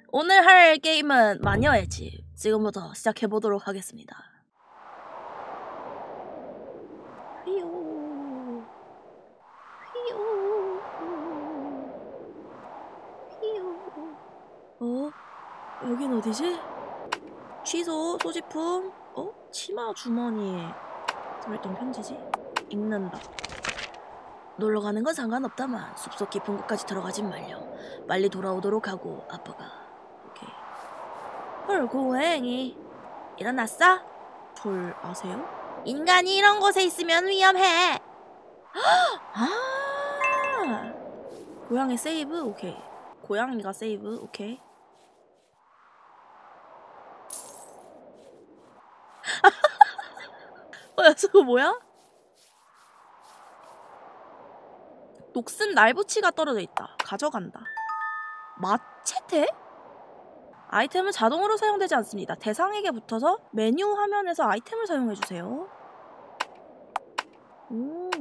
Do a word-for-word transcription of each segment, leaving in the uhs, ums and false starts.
오늘 할 게임은 마녀의 집. 지금부터 시작해보도록 하겠습니다. 휘요 휘요 휘요. 어? 여긴 어디지? 취소, 소지품. 어? 치마 주머니에 들어있던 편지지? 읽는다. 놀러가는 건 상관없다만 숲속 깊은 곳까지 들어가진 말렴. 빨리 돌아오도록 하고 아빠가. 오케이. 헐, 고행이 일어났어? 절 아세요? 인간이 이런 곳에 있으면 위험해. 아, 고양이 세이브? 오케이. 고양이가 세이브? 오케이. 어, 저거 뭐야? 녹슨 날붙이가 떨어져 있다. 가져간다. 마체테? 아이템은 자동으로 사용되지 않습니다. 대상에게 붙어서 메뉴 화면에서 아이템을 사용해주세요. 오,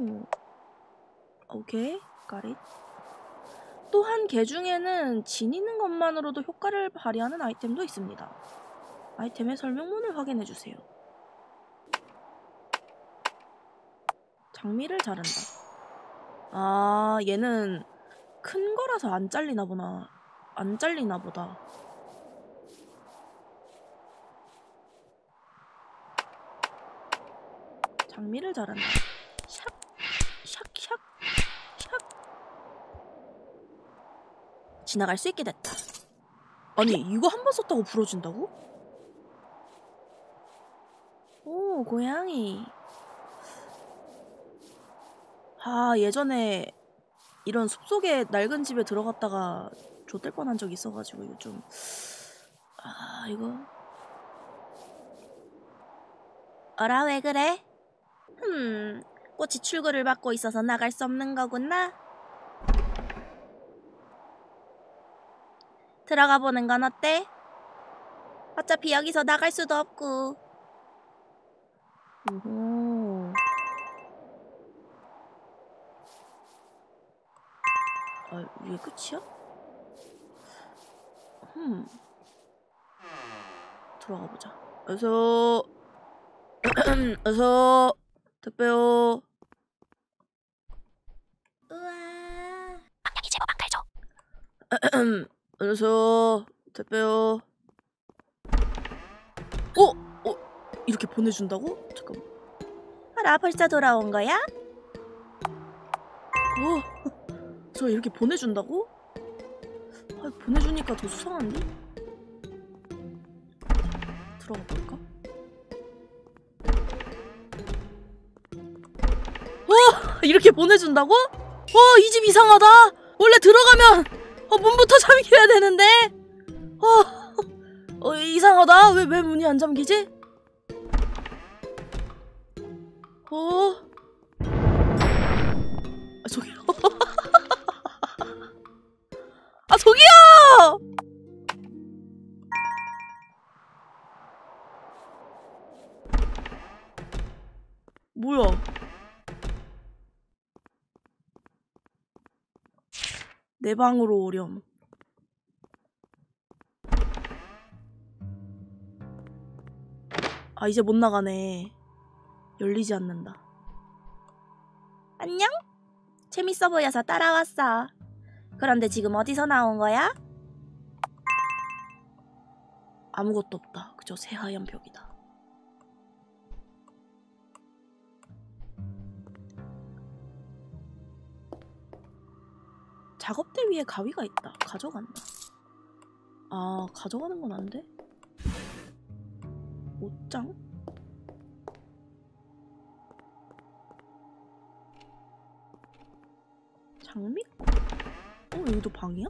오케이, got it. 또한 개 중에는 지니는 것만으로도 효과를 발휘하는 아이템도 있습니다. 아이템의 설명문을 확인해주세요. 장미를 자른다. 아, 얘는 큰 거라서 안 잘리나 보나. 안 잘리나 보다. 장미를 자른다. 샥, 샥, 샥, 샥. 지나갈 수 있게 됐다. 아니, 이거 한 번 썼다고 부러진다고? 오, 고양이. 아, 예전에 이런 숲속에 낡은 집에 들어갔다가 좆될 뻔한 적이 있어가지고 이거 좀... 아, 이거... 어라, 왜 그래? 흠... 꽃이 출구를 막고 있어서 나갈 수 없는 거구나. 들어가 보는 건 어때? 어차피 여기서 나갈 수도 없고. 오호... 아, 이게 끝이야? 흠... 들어가 보자. 어서... 어서... 택배요. 우와... 방향이 제법 안 갈죠? 어서... 택배요. 어? 어? 이렇게 보내준다고? 잠깐만. 알아, 벌써 돌아온 거야? 어? 저 이렇게 보내준다고? 아, 보내주니까 더 수상한데? 들어가 볼까? 어! 이렇게 보내준다고? 어! 이 집 이상하다! 원래 들어가면 어, 문부터 잠겨야 되는데? 어! 어, 이상하다. 왜, 왜 문이 안 잠기지? 어? 아, 저기요. 아, 저기요! 뭐야? 내 방으로 오렴. 아, 이제 못 나가네. 열리지 않는다. 안녕? 재밌어 보여서 따라왔어. 그런데 지금 어디서 나온 거야? 아무것도 없다. 그저 새하얀 벽이다. 작업대 위에 가위가 있다. 가져간다. 아, 가져가는 건 안 돼? 옷장? 장미? 어, 여기도 방이야?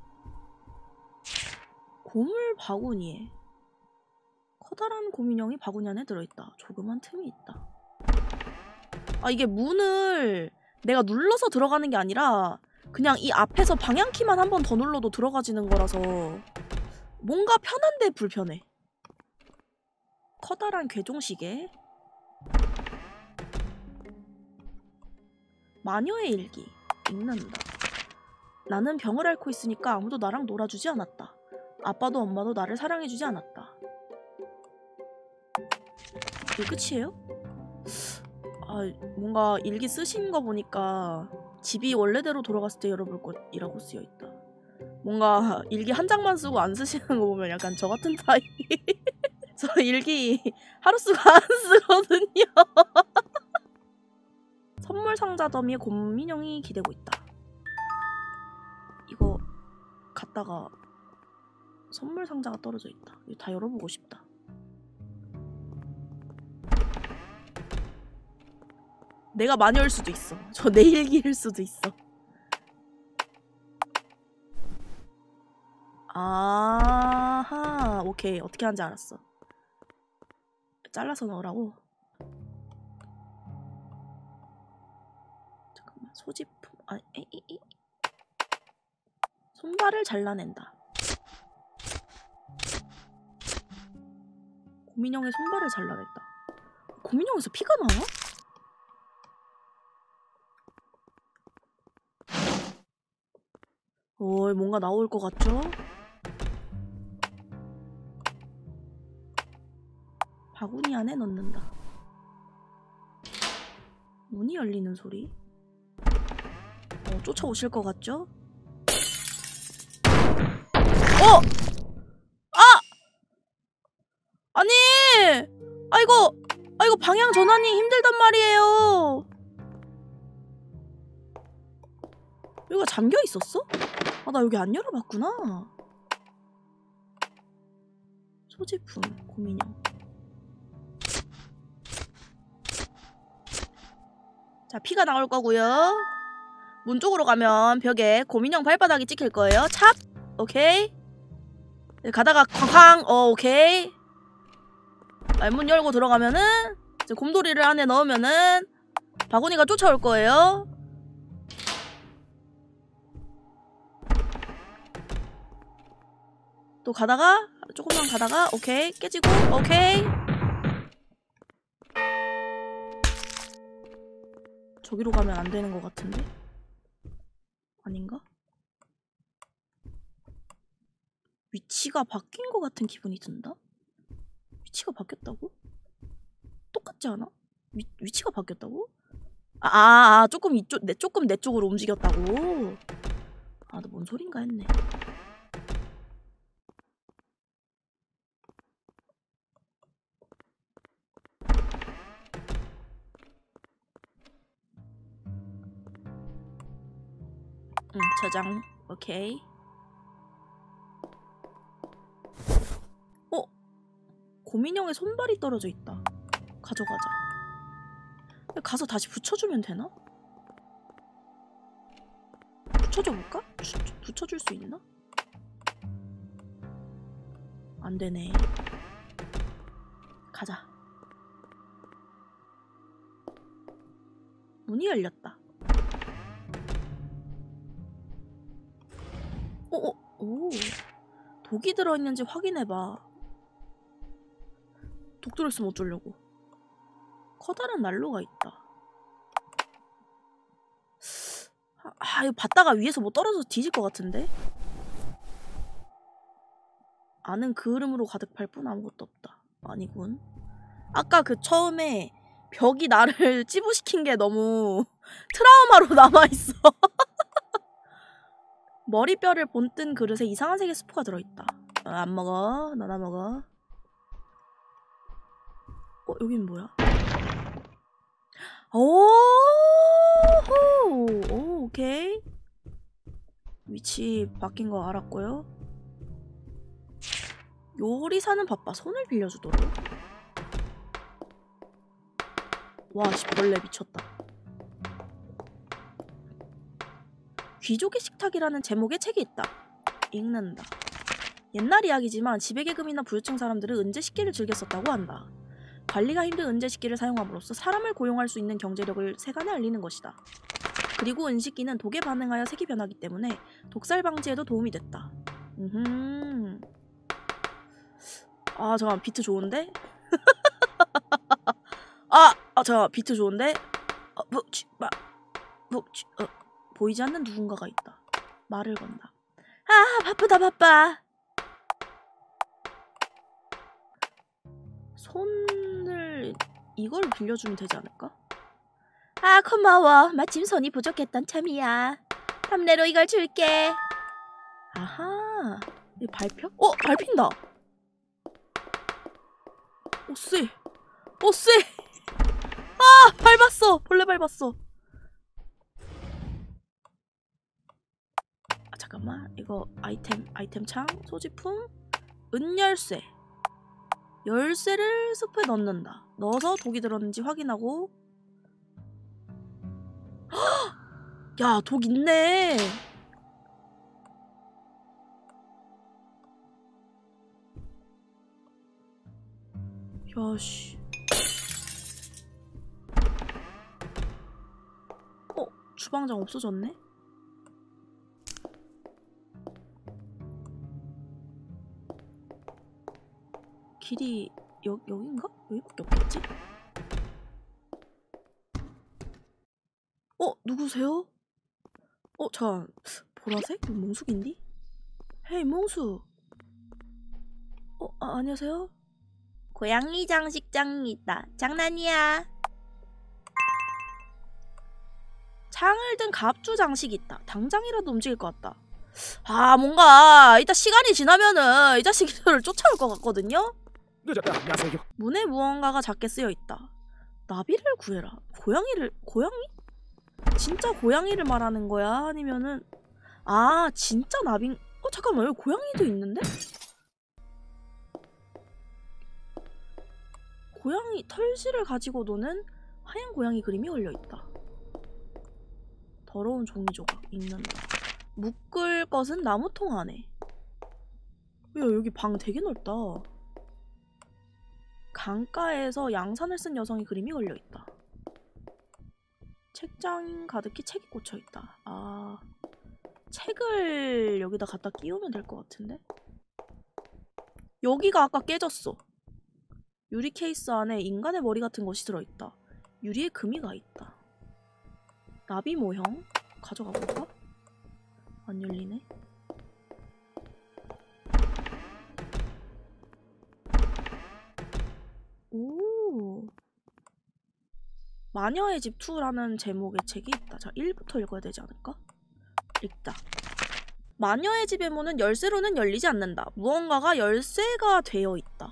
고물 바구니에 커다란 곰인형이 바구니 안에 들어있다. 조그만 틈이 있다. 아, 이게 문을 내가 눌러서 들어가는 게 아니라 그냥 이 앞에서 방향키만 한 번 더 눌러도 들어가지는 거라서 뭔가 편한데 불편해. 커다란 괴종시계. 마녀의 일기. 읽는다. 나는 병을 앓고 있으니까 아무도 나랑 놀아주지 않았다. 아빠도 엄마도 나를 사랑해주지 않았다. 이게 끝이에요? 아, 뭔가 일기 쓰신 거 보니까 집이 원래대로 돌아갔을 때 열어볼 것이라고 쓰여있다. 뭔가 일기 한 장만 쓰고 안 쓰시는 거 보면 약간 저 같은 타입. 저 일기 하루 쓰고 안 쓰거든요. 선물 상자 더미에 곰인형이 기대고 있다. 이거 갖다가 선물 상자가 떨어져 있다. 이거 다 열어보고 싶다. 내가 마녀일 수도 있어. 저 내 일기일 수도 있어. 아하, 오케이. 어떻게 하는지 알았어. 잘라서 넣으라고? 잠깐만, 소지품. 아, 에, 에, 에. 손발을 잘라낸다. 곰인형의 손발을 잘라냈다. 곰인형에서 피가 나와? 어이, 뭔가 나올 것 같죠? 바구니 안에 넣는다. 문이 열리는 소리. 어, 쫓아오실 것 같죠? 어! 아! 아니! 아, 이거! 아, 이거 방향 전환이 힘들단 말이에요. 여기가 잠겨 있었어? 아, 나 여기 안 열어봤구나. 소지품, 곰인형. 자, 피가 나올 거고요. 문 쪽으로 가면 벽에 곰인형 발바닥이 찍힐 거예요. 찹! 오케이. 가다가 쾅쾅! 어, 오케이. 아, 문 열고 들어가면은 이제 곰돌이를 안에 넣으면은 바구니가 쫓아올 거예요. 또 가다가 조금만 가다가 오케이 깨지고 오케이. 저기로 가면 안 되는 것 같은데? 아닌가? 위치가 바뀐 것 같은 기분이 든다? 위치가 바뀌었다고? 똑같지 않아? 위, 위치가 바뀌었다고? 아, 아, 아 조금 이쪽, 내, 조금 내 쪽으로 움직였다고? 아, 나 뭔 소린가 했네. 응, 저장. 오케이. 어? 곰인형의 손발이 떨어져 있다. 가져가자. 가서 다시 붙여주면 되나? 붙여줘 볼까? 주, 붙여줄 수 있나? 안 되네. 가자. 문이 열렸다. 오, 오, 오. 독이 들어있는지 확인해봐. 독 들어있으면 어쩌려고. 커다란 난로가 있다. 아, 아, 이거 봤다가 위에서 뭐 떨어져서 뒤질 것 같은데? 아는 그을음으로 가득할 뿐 아무것도 없다. 아니군. 아까 그 처음에 벽이 나를 찌부시킨 게 너무 트라우마로 남아있어. 머리뼈를 본뜬 그릇에 이상한 색의 스프가 들어있다. 어, 안 먹어. 너나 먹어. 어, 여긴 뭐야? 오호! 오, 오케이. 위치 바뀐 거 알았고요. 요리사는 바빠. 손을 빌려주도록. 와, 씨, 벌레 미쳤다. 귀족의 식탁이라는 제목의 책이 있다. 읽는다. 옛날 이야기지만 지배계급이나 부유층 사람들은 은재 식기를 즐겨 썼다고 한다. 관리가 힘든 은재 식기를 사용함으로써 사람을 고용할 수 있는 경제력을 세간에 알리는 것이다. 그리고 은식기는 독에 반응하여 색이 변하기 때문에 독살 방지에도 도움이 됐다. 음흠. 아, 잠깐만, 비트 좋은데? 아! 아, 잠깐만, 비트 좋은데? 어, 뭐, 치, 마, 뭐, 치, 어, 보이지 않는 누군가가 있다. 말을 건다. 아, 바쁘다, 바빠. 손을 이걸 빌려주면 되지 않을까? 아 고마워. 마침 손이 부족했던 참이야. 함내로 이걸 줄게. 아하. 이 밟혀? 어 밟힌다. 오쎄. 오쎄. 아 밟았어. 벌레 밟았어. 아 잠깐만. 이거 아이템 아이템 창 소지품 은열쇠. 열쇠를 숲에 넣는다. 넣어서 독이 들었는지 확인하고. 야, 독 있네. 야씨. 어, 주방장 없어졌네? 길이 여, 여긴가? 여기밖에 없겠지? 어? 누구세요? 어? 잠깐 보라색? 이거 몽숙인디? 헤이 몽숙. 어? 아, 안녕하세요? 고양이 장식장이다. 장난이야. 창을 든 갑주 장식이 있다. 당장이라도 움직일 것 같다. 아 뭔가 이따 시간이 지나면은 이 자식들을 쫓아올 것 같거든요? 문에 무언가가 작게 쓰여 있다. 나비를 구해라. 고양이를 고양이? 진짜 고양이를 말하는 거야? 아니면은 아 진짜 나비? 어 잠깐만 여기 고양이도 있는데? 고양이 털실을 가지고 노는 하얀 고양이 그림이 걸려있다. 더러운 종이 조각 읽는다. 묶을 것은 나무통 안에. 야 여기 방 되게 넓다. 강가에서 양산을 쓴 여성의 그림이 걸려있다. 책장 가득히 책이 꽂혀있다. 아 책을 여기다 갖다 끼우면 될 것 같은데? 여기가 아까 깨졌어. 유리 케이스 안에 인간의 머리 같은 것이 들어있다. 유리에 금이가 있다. 나비 모형 가져가 볼까? 안 열리네. 오 마녀의 집 이라는 제목의 책이 있다. 자 일부터 읽어야 되지 않을까? 읽다. 마녀의 집의 문은 열쇠로는 열리지 않는다. 무언가가 열쇠가 되어 있다.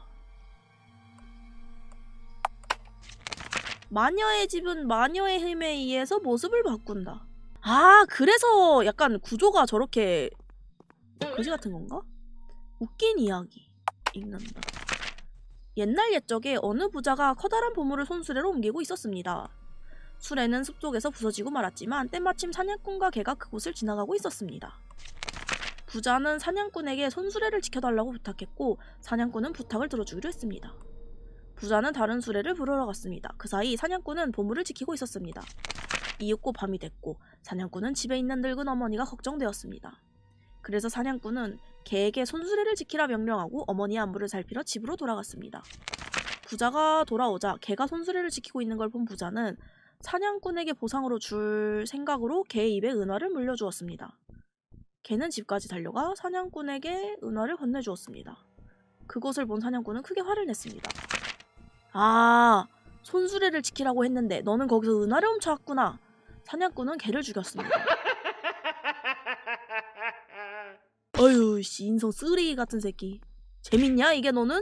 마녀의 집은 마녀의 힘에 의해서 모습을 바꾼다. 아 그래서 약간 구조가 저렇게 거지 같은 건가? 웃긴 이야기 읽는다. 옛날 옛적에 어느 부자가 커다란 보물을 손수레로 옮기고 있었습니다. 수레는 숲속에서 부서지고 말았지만 때마침 사냥꾼과 개가 그곳을 지나가고 있었습니다. 부자는 사냥꾼에게 손수레를 지켜달라고 부탁했고 사냥꾼은 부탁을 들어주기로 했습니다. 부자는 다른 수레를 부르러 갔습니다. 그 사이 사냥꾼은 보물을 지키고 있었습니다. 이윽고 밤이 됐고 사냥꾼은 집에 있는 늙은 어머니가 걱정되었습니다. 그래서 사냥꾼은 개에게 손수레를 지키라 명령하고 어머니의 안부를 살피러 집으로 돌아갔습니다. 부자가 돌아오자 개가 손수레를 지키고 있는 걸 본 부자는 사냥꾼에게 보상으로 줄 생각으로 개의 입에 은화를 물려주었습니다. 개는 집까지 달려가 사냥꾼에게 은화를 건네주었습니다. 그것을 본 사냥꾼은 크게 화를 냈습니다. 아, 손수레를 지키라고 했는데 너는 거기서 은화를 훔쳐왔구나. 사냥꾼은 개를 죽였습니다. 어휴 씨 인성 쓰레기 같은 새끼. 재밌냐 이게 너는?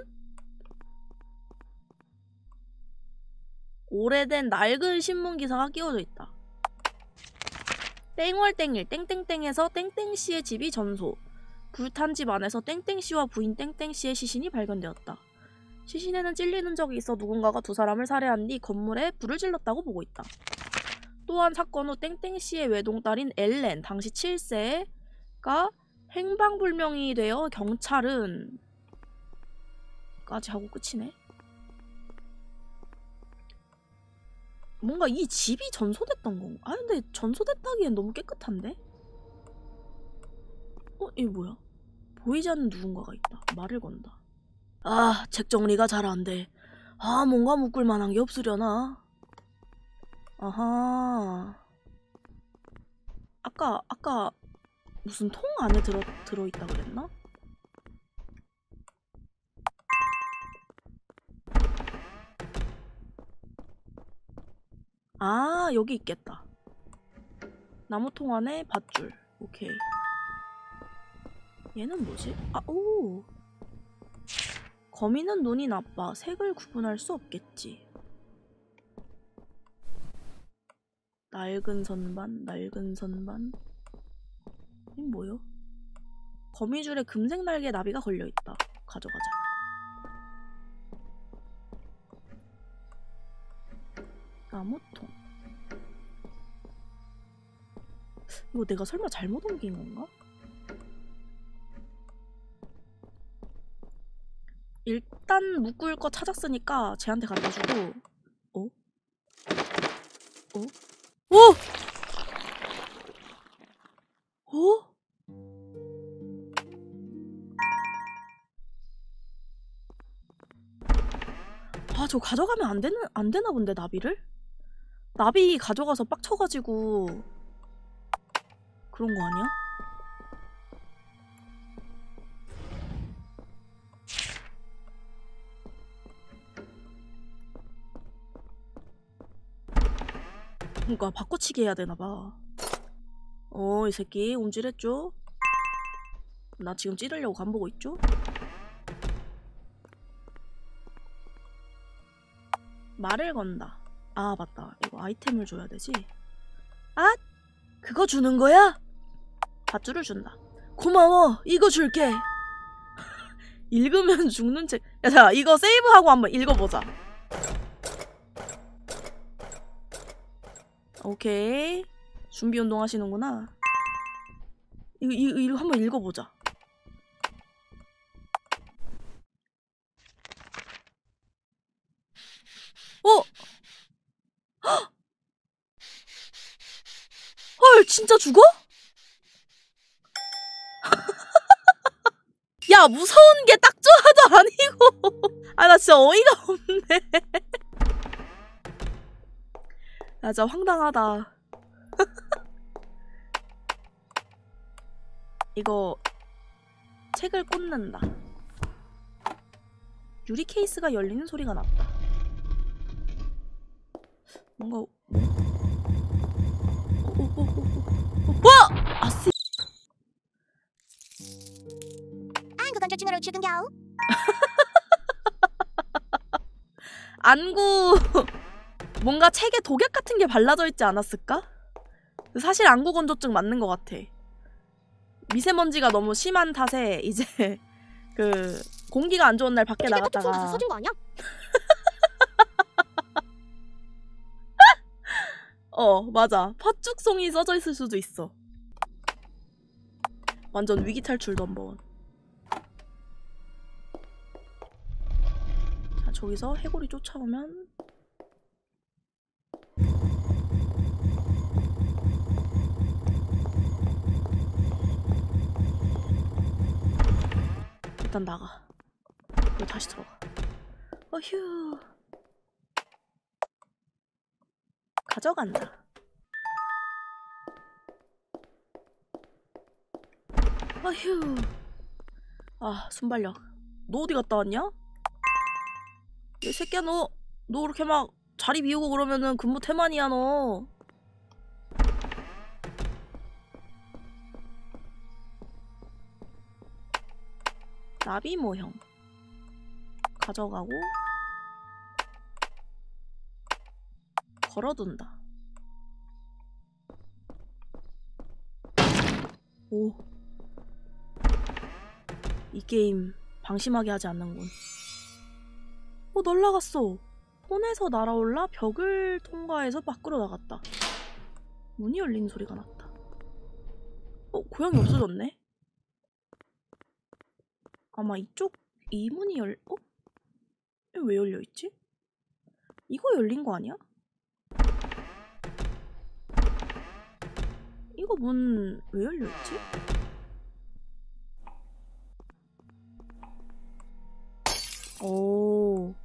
오래된 낡은 신문기사가 끼워져 있다. 땡월땡일 땡땡땡에서 땡땡씨의 집이 전소. 불탄 집 안에서 땡땡씨와 부인 땡땡씨의 시신이 발견되었다. 시신에는 찔리는 적이 있어 누군가가 두 사람을 살해한 뒤 건물에 불을 질렀다고 보고 있다. 또한 사건 후 땡땡씨의 외동딸인 엘렌 당시 칠 세가 행방불명이 되어 경찰은 까지 하고 끝이네. 뭔가 이 집이 전소됐던 건가? 아 근데 전소됐다기엔 너무 깨끗한데? 어? 이게 뭐야? 보이지 않는 누군가가 있다. 말을 건다. 아 책 정리가 잘 안돼. 아 뭔가 묶을 만한 게 없으려나? 아하 아까 아까 무슨 통 안에 들어, 들어있다 그랬나? 아, 여기 있겠다. 나무통 안에 밧줄. 오케이. 얘는 뭐지? 아, 오! 거미는 눈이 나빠. 색을 구분할 수 없겠지. 낡은 선반, 낡은 선반. 이건 뭐요? 거미줄에 금색 날개 나비가 걸려있다. 가져가자. 나무통. 이거 내가 설마 잘못 옮긴 건가? 일단 묶을 거 찾았으니까 쟤한테 갖다 주고. 어? 어? 오! 어? 아, 저거 가져가면 안 되는, 안 되나 본데, 나비를? 나비 가져가서 빡쳐가지고 그런 거 아니야? 그러니까 바꿔치기 해야 되나봐. 어, 이 새끼 움찔했죠? 나 지금 찌르려고 간보고 있죠? 말을 건다. 아, 맞다. 이거 아이템을 줘야 되지. 아! 그거 주는 거야? 밧줄을 준다. 고마워. 이거 줄게. 읽으면 죽는 책. 야, 자, 이거 세이브하고 한번 읽어보자. 오케이. 준비 운동 하시는구나. 이거, 이거, 이거 한번 읽어보자. 어? 헉! 헐, 진짜 죽어? 야, 무서운 게 딱 좋아도 아니고. 아, 나 진짜 어이가 없네. 야, 진짜 황당하다. 이거 책을 꽂는다. 유리 케이스가 열리는 소리가 났다. 뭔가 와! 아씨. 안구 건조증으로 죽은 겨우. 안구 뭔가 책에 독약 같은 게 발라져 있지 않았을까? 사실 안구 건조증 맞는 것 같아. 미세먼지가 너무 심한 탓에 이제 그 공기가 안 좋은 날 밖에 나갔다가 써준 거 아니야? 어, 맞아. 팥죽송이 써져 있을 수도 있어. 완전 위기 탈출 넘버원. 자, 저기서 해골이 쫓아오면 일단 나가. 그리고 다시 들어가. 어휴. 가져간다. 어휴. 아, 순발력. 너 어디 갔다 왔냐? 이 새끼야, 너, 너 그렇게 막 자리 비우고 그러면은 근무 태만이야, 너. 나비 모형. 가져가고 걸어둔다. 오. 이 게임 방심하게 하지 않는군. 어, 날라갔어. 손에서 날아올라 벽을 통과해서 밖으로 나갔다. 문이 열리는 소리가 났다. 어, 고양이 없어졌네? 아마 이쪽, 이 문이 열, 어? 왜 열려있지? 이거 열린 거 아니야? 이거 문 왜 열려있지? 오.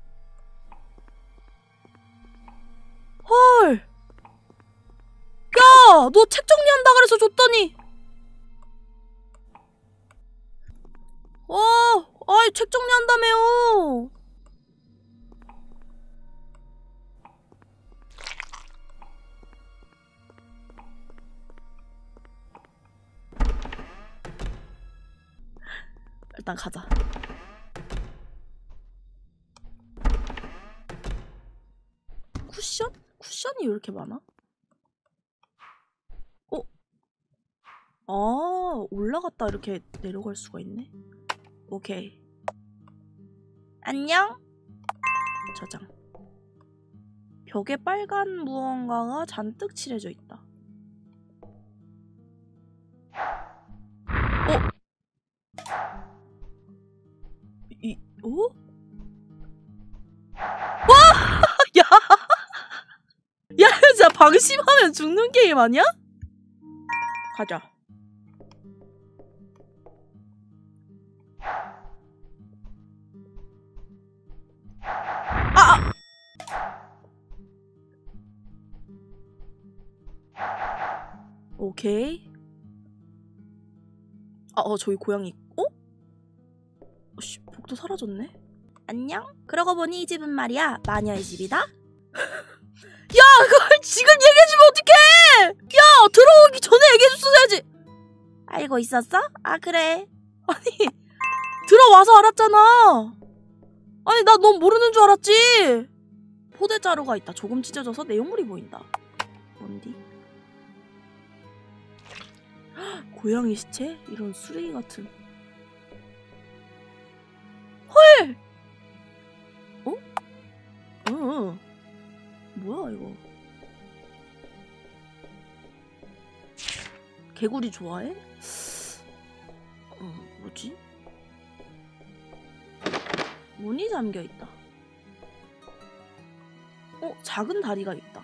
헐! 야! 너 책 정리한다 그래서 줬더니! 어! 아이, 책 정리한다며요! 일단 가자. 쿠션? 쿠션이 왜 이렇게 많아? 어? 아, 올라갔다 이렇게 내려갈 수가 있네. 오케이. 안녕? 저장. 벽에 빨간 무언가가 잔뜩 칠해져 있다. 어? 이, 어? 와! 야! 야, 진짜 방심하면 죽는 게임 아니야? 가자. 아! 오케이. 아, 어, 저기 고양이. 어? 어, 씨, 복도 사라졌네. 안녕? 그러고 보니 이 집은 말이야 마녀의 집이다? 야, 그걸 지금 얘기해주면 어떡해! 야, 들어오기 전에 얘기해줬어야지. 알고 있었어? 아, 그래. 아니, 들어와서 알았잖아. 아니, 나 넌 모르는 줄 알았지. 포대자루가 있다. 조금 찢어져서 내용물이 보인다. 뭔디? 고양이 시체? 이런 쓰레기 같은. 헐! 어? 어. 뭐야 이거? 개구리 좋아해? 어, 뭐지? 문이 잠겨있다. 어? 작은 다리가 있다.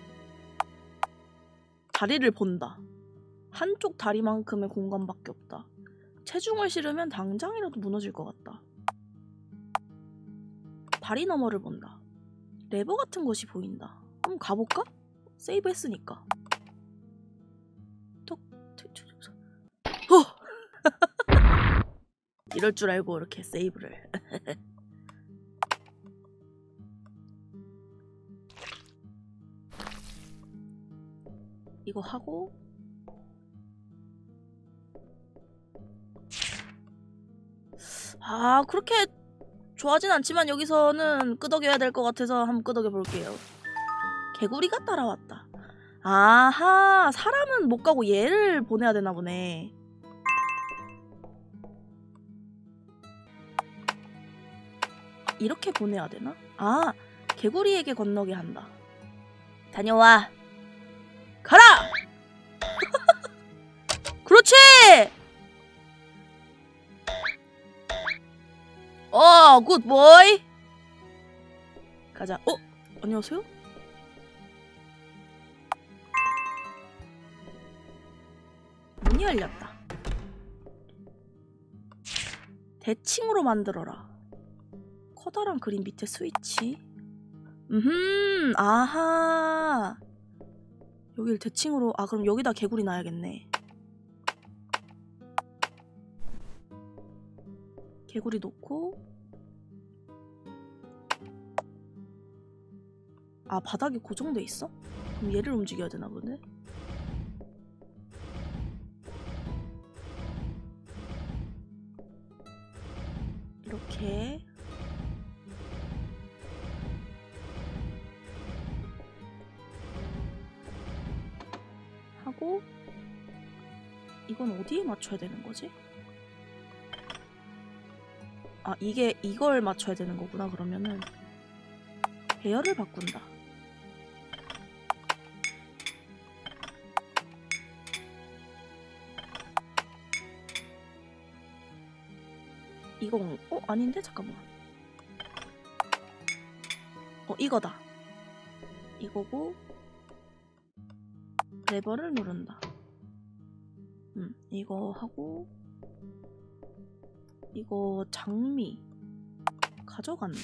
다리를 본다. 한쪽 다리만큼의 공간밖에 없다. 체중을 실으면 당장이라도 무너질 것 같다. 다리 너머를 본다. 레버 같은 것이 보인다. 한번 가볼까? 세이브 했으니까. 톡, 톡, 톡, 톡. 어! 이럴 줄 알고 이렇게 세이브를. 이거 하고 아, 그렇게 좋아하진 않지만 여기서는 끄덕여야 될 것 같아서 한번 끄덕여 볼게요. 개구리가 따라왔다. 아하, 사람은 못 가고 얘를 보내야 되나 보네. 이렇게 보내야 되나? 아, 개구리에게 건너게 한다. 다녀와. 가라! 그렇지! 어, 굿보이! 가자. 어? 안녕하세요? 문이 열렸다. 대칭으로 만들어라. 커다란 그림 밑에 스위치. 음흠, 아하. 여기를 대칭으로, 아, 그럼 여기다 개구리 놔야겠네. 개구리 놓고. 아, 바닥이 고정돼 있어? 그럼 얘를 움직여야 되나 보네. 이렇게 하고, 이건 어디에 맞춰야 되는 거지? 아, 이게 이걸 맞춰야 되는 거구나. 그러면은 배열을 바꾼다. 이거 어? 아닌데? 잠깐만. 어, 이거다. 이거고 레버를 누른다. 음, 이거 하고 이거 장미 가져간다.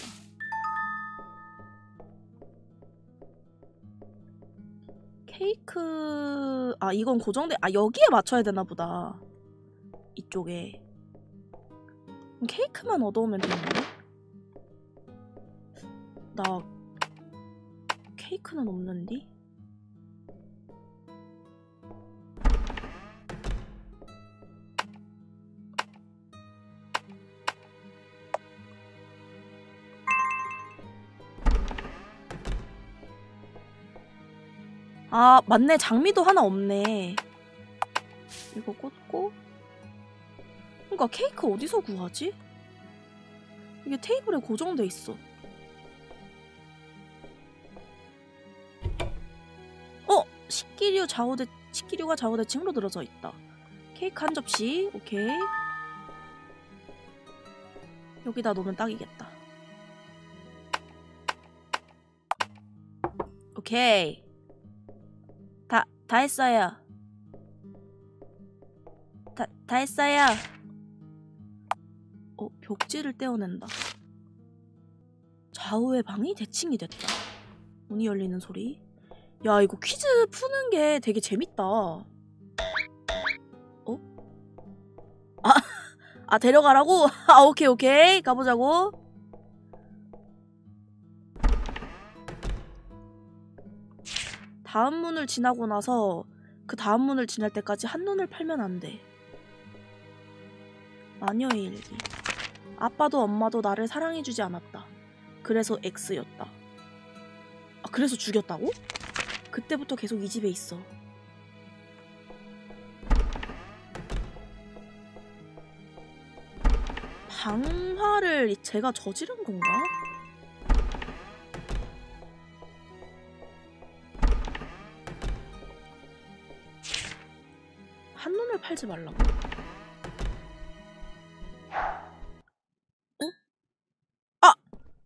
케이크... 아, 이건 고정돼... 아, 여기에 맞춰야 되나 보다. 이쪽에. 그럼 케이크만 얻어오면 되는데? 나... 케이크는 없는디? 아 맞네. 장미도 하나 없네. 이거 꽂고. 그러니까 케이크 어디서 구하지? 이게 테이블에 고정돼 있어. 어! 식기류 좌우대 식기류가 좌우대칭으로 늘어져 있다. 케이크 한 접시. 오케이. 여기다 놓으면 딱이겠다. 오케이. 다, 다 했어요. 다, 다 했어요. 어, 벽지를 떼어낸다. 좌우의 방이 대칭이 됐다. 문이 열리는 소리. 야, 이거 퀴즈 푸는 게 되게 재밌다. 어? 아, 아 데려가라고? 아, 오케이, 오케이. 가보자고. 다음 문을 지나고 나서 그 다음 문을 지날 때까지 한눈을 팔면 안 돼. 마녀의 일기. 아빠도 엄마도 나를 사랑해주지 않았다. 그래서 X였다. 아, 그래서 죽였다고? 그때부터 계속 이 집에 있어. 방화를 제가 저지른 건가? 한눈을 팔지 말라고? 어? 아!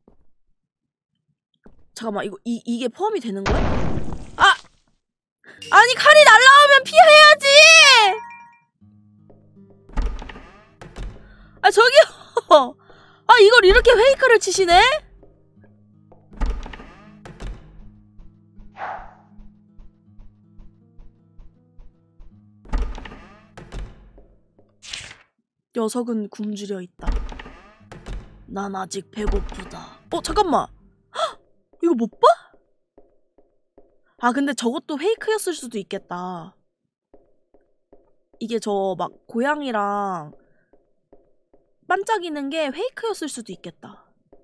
잠깐만, 이거 이, 이게 포함이 되는 거야? 아! 아니, 칼이 날라오면 피해야지! 아, 저기요! 아, 이걸 이렇게 페이크를 치시네? 녀석은 굶주려 있다. 난 아직 배고프다. 어, 잠깐만! 헉! 이거 못 봐? 아, 근데 저것도 페이크였을 수도 있겠다. 이게 저 막 고양이랑 반짝이는 게 페이크였을 수도 있겠다.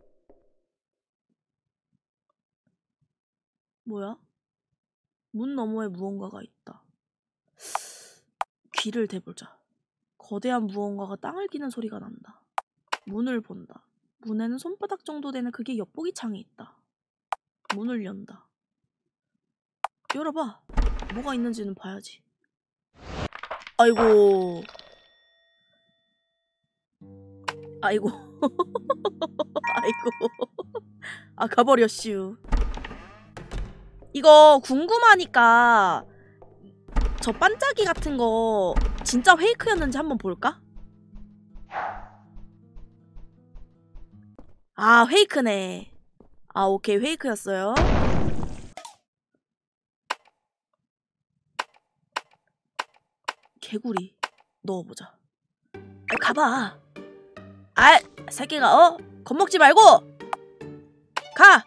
뭐야? 문 너머에 무언가가 있다. 귀를 대보자. 거대한 무언가가 땅을 기는 소리가 난다. 문을 본다. 문에는 손바닥 정도 되는 그게 엿보기 창이 있다. 문을 연다. 열어봐. 뭐가 있는지는 봐야지. 아이고. 아이고. 아이고. 아, 가버렸슈. 이거 궁금하니까 저 반짝이 같은 거 진짜 페이크였는지 한번 볼까? 아, 페이크네. 아, 오케이. 페이크였어요. 개구리 넣어보자. 아, 가봐. 아, 새끼가 어? 겁먹지 말고 가!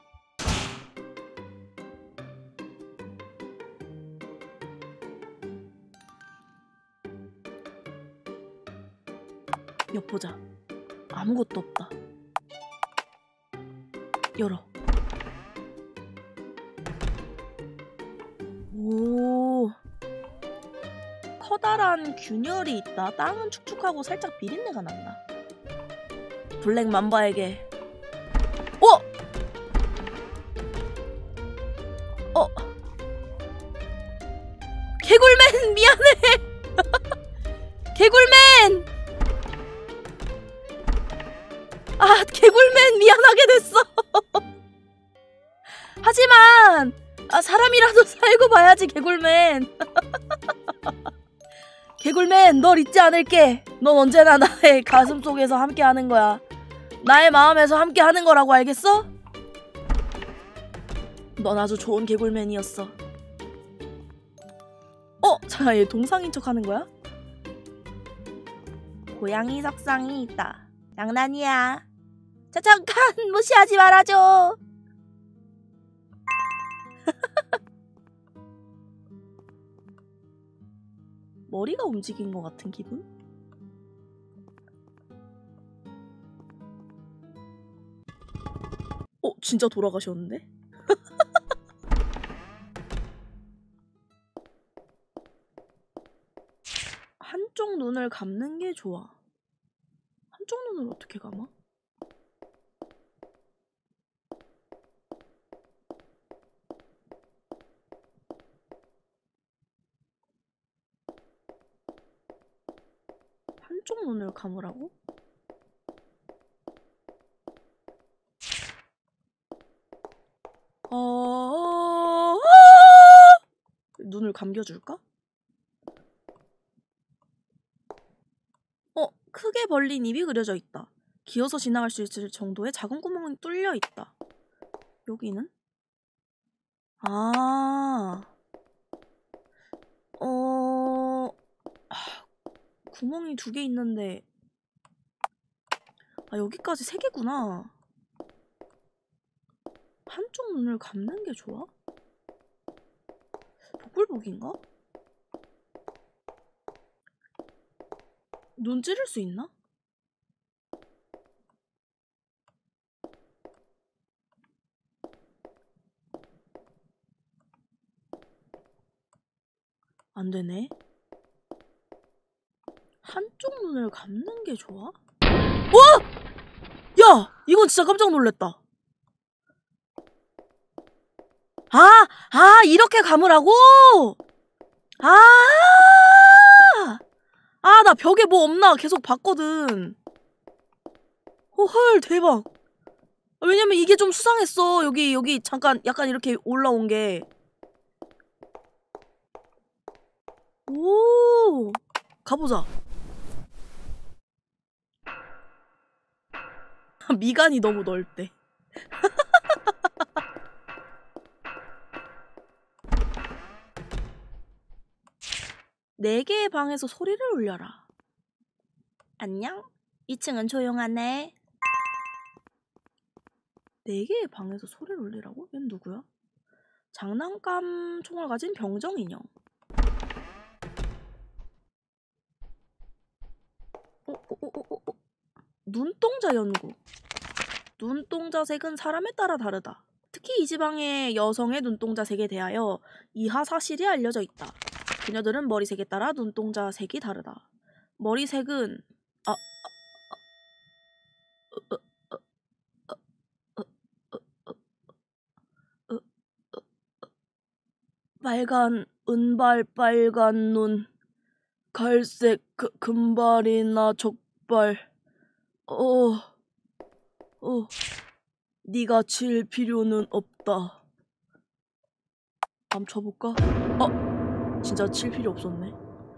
엿보자. 아무것도 없다. 열어. 오, 커다란 균열이 있다. 땅은 축축하고 살짝 비린내가 난다. 블랙 맘바에게. 어! 어! 개굴맨 미안해. 개굴맨. 아, 개굴맨 미안하게 됐어. 하지만 아, 사람이라도 살고 봐야지. 개굴맨. 개굴맨, 널 잊지 않을게. 넌 언제나 나의 가슴 속에서 함께 하는 거야. 나의 마음에서 함께 하는 거라고, 알겠어? 넌 아주 좋은 개굴맨이었어. 어? 자, 얘 동상인 척 하는 거야? 고양이 석상이 있다. 장난이야. 자, 잠깐 무시하지 말아줘. 머리가 움직인 것 같은 기분? 어? 진짜 돌아가셨는데? 한쪽 눈을 감는 게 좋아. 한쪽 눈을 어떻게 감아? 한쪽 눈을 감으라고? 어... 눈을 감겨줄까? 어, 크게 벌린 입이 그려져 있다. 기어서 지나갈 수 있을 정도의 작은 구멍이 뚫려 있다. 여기는? 아... 어... 아, 구멍이 두 개 있는데 아, 여기까지 세 개구나. 한쪽 눈을 감는 게 좋아? 복불복인가? 눈 찌를 수 있나? 안 되네. 한쪽 눈을 감는 게 좋아? 와! 야! 이건 진짜 깜짝 놀랐다. 아! 아! 이렇게 감으라고? 아! 아, 나 벽에 뭐 없나 계속 봤거든. 어, 헐, 대박. 왜냐면 이게 좀 수상했어. 여기, 여기 잠깐 약간 이렇게 올라온 게. 오! 가보자. 미간이 너무 넓대. 네 개의 방에서 소리를 울려라. 안녕? 이 층은 조용하네. 네 개의 방에서 소리를 울리라고? 얘는 누구야? 장난감 총을 가진 병정 인형. 어, 어, 어, 어, 어, 어. 눈동자 연구. 눈동자 색은 사람에 따라 다르다. 특히 이 지방의 여성의 눈동자 색에 대하여 이하 사실이 알려져 있다. 그녀들은 머리색에 따라 눈동자 색이 다르다. 머리색은 아, 아, 아, 어, 어, 어, 어, 어, 어, 어, 빨간 은발 빨간 눈, 갈색 그, 금발이나 족발. 어, 어, 네가 칠 필요는 없다. 한번 쳐볼까? 어, 진짜 칠 필요 없었네.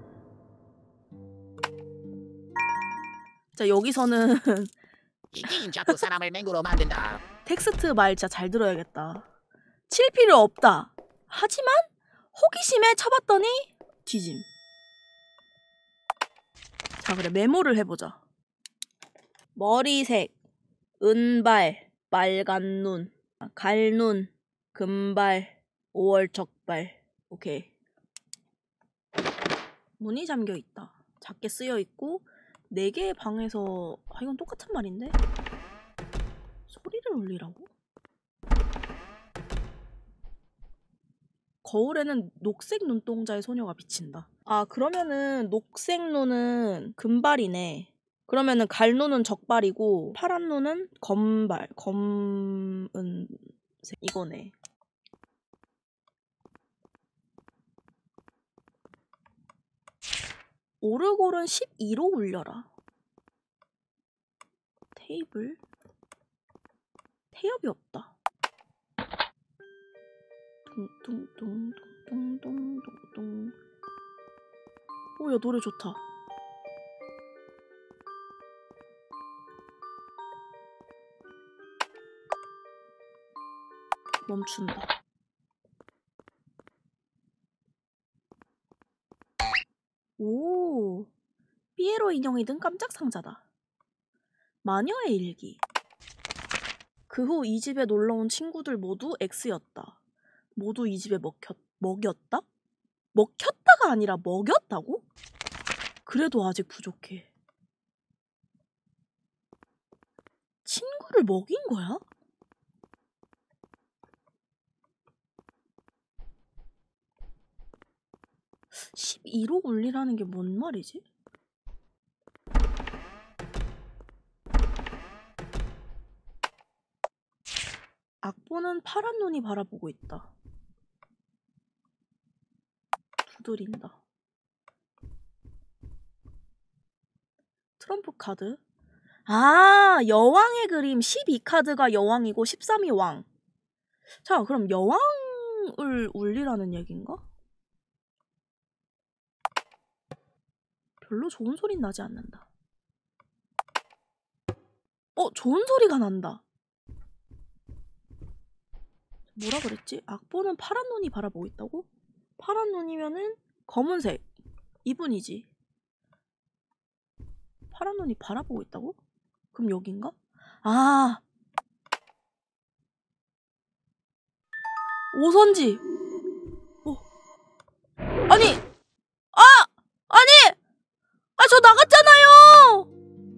자, 여기서는 이긴 자꾸 사람을 맹구로 만든다. 텍스트 말 진짜 잘 들어야겠다. 칠 필요 없다. 하지만 호기심에 쳐봤더니 뒤짐. 자, 그래 메모를 해보자. 머리색, 은발, 빨간 눈, 갈눈, 금발, 오월적발. 오케이. 문이 잠겨있다. 작게 쓰여있고 네 개의 방에서 아 이건 똑같은 말인데? 소리를 울리라고? 거울에는 녹색 눈동자의 소녀가 비친다. 아 그러면은 녹색 눈은 금발이네. 그러면은 갈눈은 적발이고 파란 눈은 검발, 검은색 이거네. 오르골은 십이로 울려라. 테이블 태엽이 없다. 둥둥둥둥둥둥둥. 오, 야 노래 좋다. 멈춘다. 오, 피에로 인형이 든 깜짝 상자다. 마녀의 일기. 그 후 이 집에 놀러온 친구들 모두 X였다. 모두 이 집에 먹혔, 먹였다? 먹혔다가 아니라 먹였다고? 그래도 아직 부족해. 친구를 먹인 거야? 십이로 울리라는 게 뭔 말이지? 악보는 파란 눈이 바라보고 있다. 두드린다. 트럼프 카드. 아, 여왕의 그림 십이 카드가 여왕이고 십삼이 왕. 자, 그럼 여왕을 울리라는 얘기인가? 별로 좋은 소린 나지 않는다. 어, 좋은 소리가 난다. 뭐라 그랬지? 악보는 파란 눈이 바라보고 있다고? 파란 눈이면은 검은색. 이분이지. 파란 눈이 바라보고 있다고? 그럼 여긴가? 아, 오선지. 어. 아니, 아, 아니, 아, 저 나갔잖아요.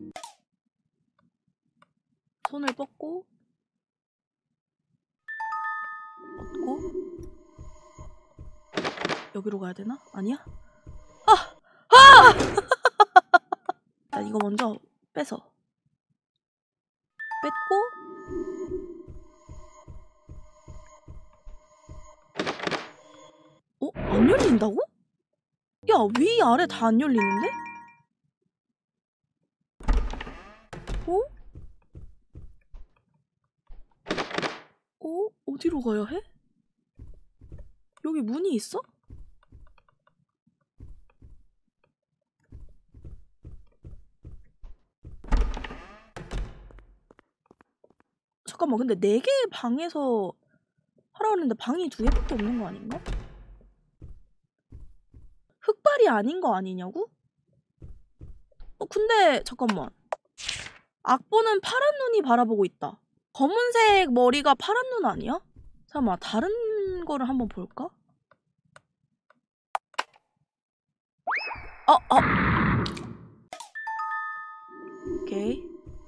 손을 뻗고, 뻗고, 여기로 가야 되나? 아니야? 아, 아! 나 이거 먼저 빼서 뺐고. 어? 안 열린다고? 야, 위 아래 다 안 열리는데? 어? 어? 어디로 가야 해? 여기 문이 있어? 잠깐만, 근데 네 개의 방에서 하라고 했는데 방이 두 개밖에 없는 거 아닌가? 흑발이 아닌 거 아니냐고? 어, 근데 잠깐만. 악보는 파란 눈이 바라보고 있다. 검은색 머리가 파란 눈 아니야? 잠깐만, 다른 거를 한번 볼까? 어, 어. 오케이.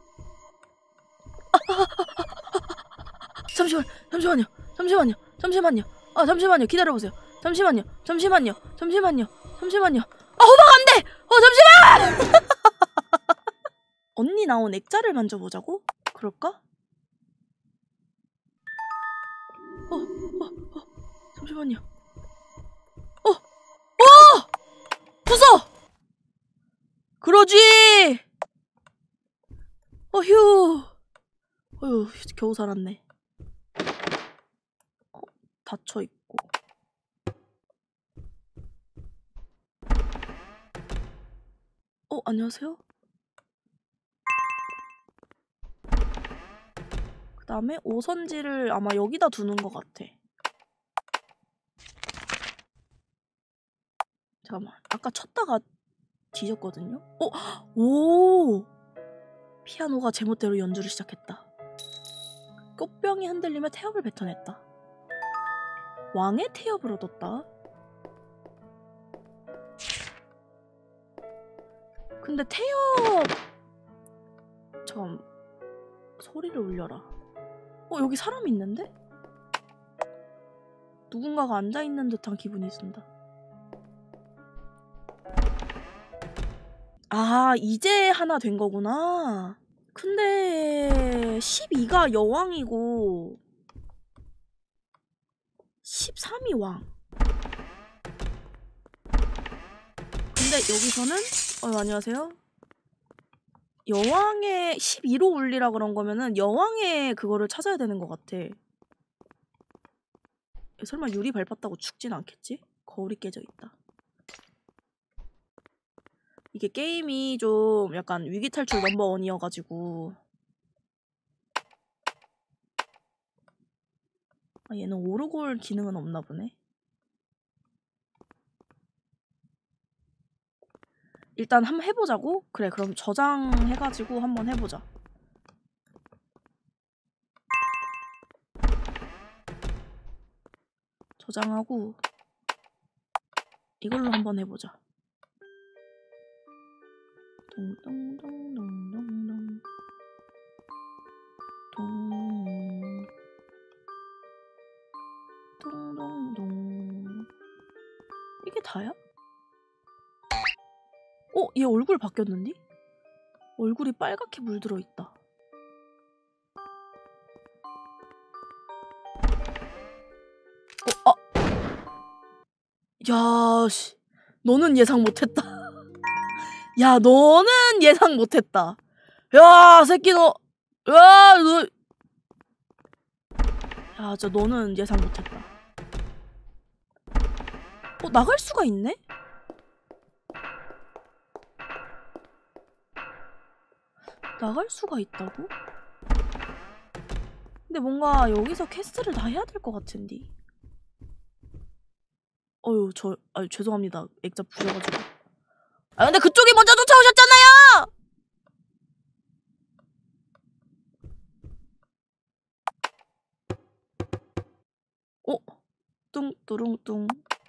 아, 아, 아, 아, 잠시만, 잠시만요, 잠시만요, 잠시만요. 아, 잠시만요, 기다려보세요. 잠시만요, 잠시만요, 잠시만요, 잠시만요. 아, 호박 안 돼! 어, 잠시만! 언니 나온 액자를 만져보자고? 그럴까? 어, 어, 어, 잠시만요. 어, 어! 부숴! 그러지! 어휴. 어휴, 겨우 살았네. 어, 닫혀있고. 어, 안녕하세요? 그 다음에 오선지를 아마 여기다 두는 것 같아. 잠깐만, 아까 쳤다가 뒤졌거든요? 어? 오! 피아노가 제멋대로 연주를 시작했다. 꽃병이 흔들리며 태엽을 뱉어냈다. 왕의 태엽을 얻었다. 근데 태엽... 잠깐, 소리를 울려라. 어, 여기 사람이 있는데? 누군가가 앉아있는 듯한 기분이 든다. 아, 이제 하나 된 거구나. 근데 십이가 여왕이고 십삼이 왕. 근데 여기서는 어, 안녕하세요. 여왕의 십이로 울리라 그런 거면은 여왕의 그거를 찾아야 되는 것 같아. 설마 유리 밟았다고 죽진 않겠지? 거울이 깨져 있다. 이게 게임이 좀 약간 위기탈출 넘버원이어가지고. 아, 얘는 오르골 기능은 없나 보네. 일단 한번 해보자고? 그래, 그럼 저장해가지고 한번 해보자. 저장하고 이걸로 한번 해보자. 동동동동동동 동 동동동. 이게 다야? 어? 얘 얼굴 바뀌었는데? 얼굴이 빨갛게 물들어 있다. 야, 씨. 너는 예상 못했다. 야, 너는 예상 못했다. 야, 새끼 너. 야, 너. 야, 진짜 너는 예상 못했다. 어, 나갈 수가 있네? 나갈 수가 있다고? 근데 뭔가 여기서 퀘스트를 다 해야 될 것 같은데. 어휴, 저, 아 죄송합니다. 액자 부셔가지고. 아, 근데 그쪽이 먼저 쫓아오셨잖아요! 어? 뚱뚜룽뚱.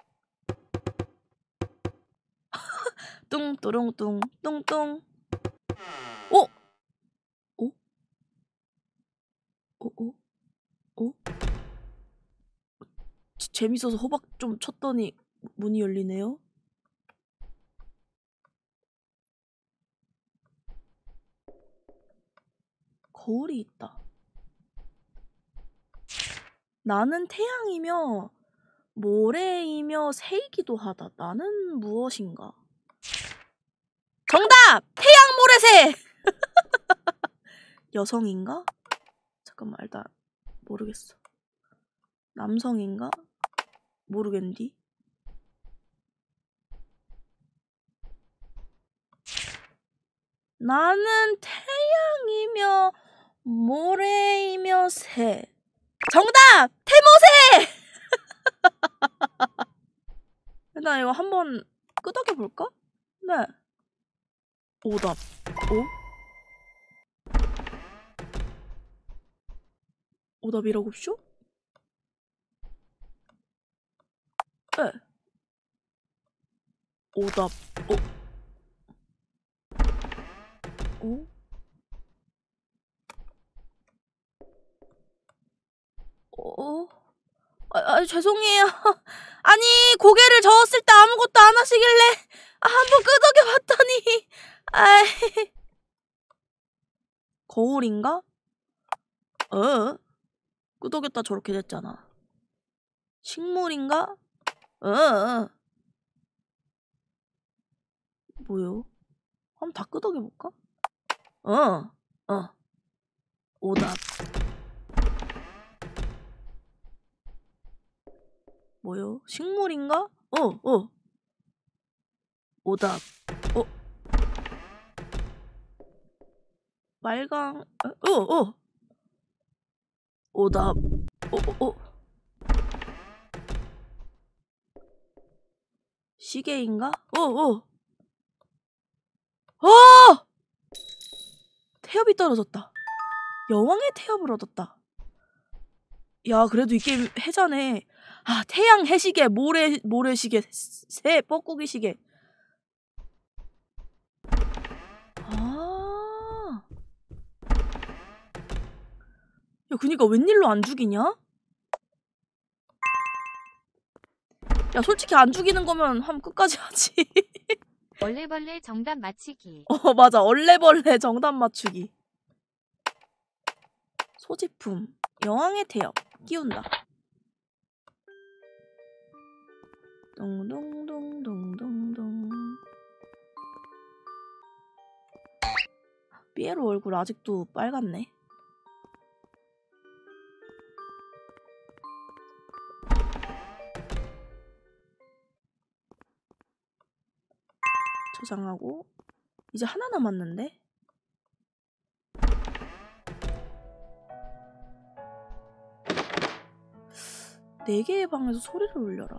뚱뚜룽뚱. 뚱뚱. 어? 어? 어? 어? 어? 지- 재밌어서 호박 좀 쳤더니 문이 열리네요. 거울이 있다. 나는 태양이며 모래이며 새이기도 하다. 나는 무엇인가? 정답! 태양 모래새! 여성인가? 잠깐만, 일단 모르겠어. 남성인가? 모르겠디. 나는 태양이며 모래이며 새. 정답! 태모새! 일단 이거 한번 끄덕여 볼까? 네. 오답. 오? 오답이라고쇼? 네. 오답. 오. 오? 어? 아, 아, 죄송해요. 아니, 고개를 저었을 때 아무것도 안 하시길래 아, 한번 끄덕여 봤더니 아이. 거울인가? 어? 끄덕였다 저렇게 됐잖아. 식물인가? 어? 뭐요? 한번 다 끄덕여 볼까? 어, 어. 오답. 뭐요? 식물인가? 어, 어. 오답. 어. 빨강. 어, 어. 오답. 어, 어, 어. 시계인가? 어, 어. 어! 태엽이 떨어졌다. 여왕의 태엽을 얻었다. 야, 그래도 이 게임 해자네. 아, 태양 해시계, 모래 모래시계, 새 뻐꾸기 시계. 아. 야, 그니까 웬일로 안 죽이냐? 야, 솔직히 안 죽이는 거면 하면 끝까지 하지. 얼레벌레 정답 맞히기. 어, 맞아. 얼레벌레 정답 맞추기. 소지품. 여왕의 태엽. 끼운다. 동동동동동동. 삐에로 얼굴 아직도 빨갛네. 저장하고. 이제 하나 남았는데? 네 개의 방에서 소리를 울려라.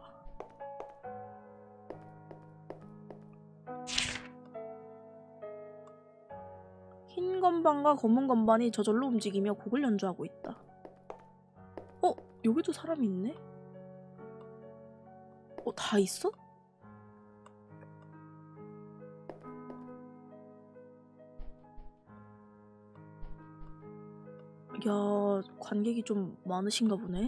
흰 건반과 검은 건반이 저절로 움직이며 곡을 연주하고 있다. 어? 여기도 사람이 있네? 어? 다 있어? 야, 관객이 좀 많으신가 보네?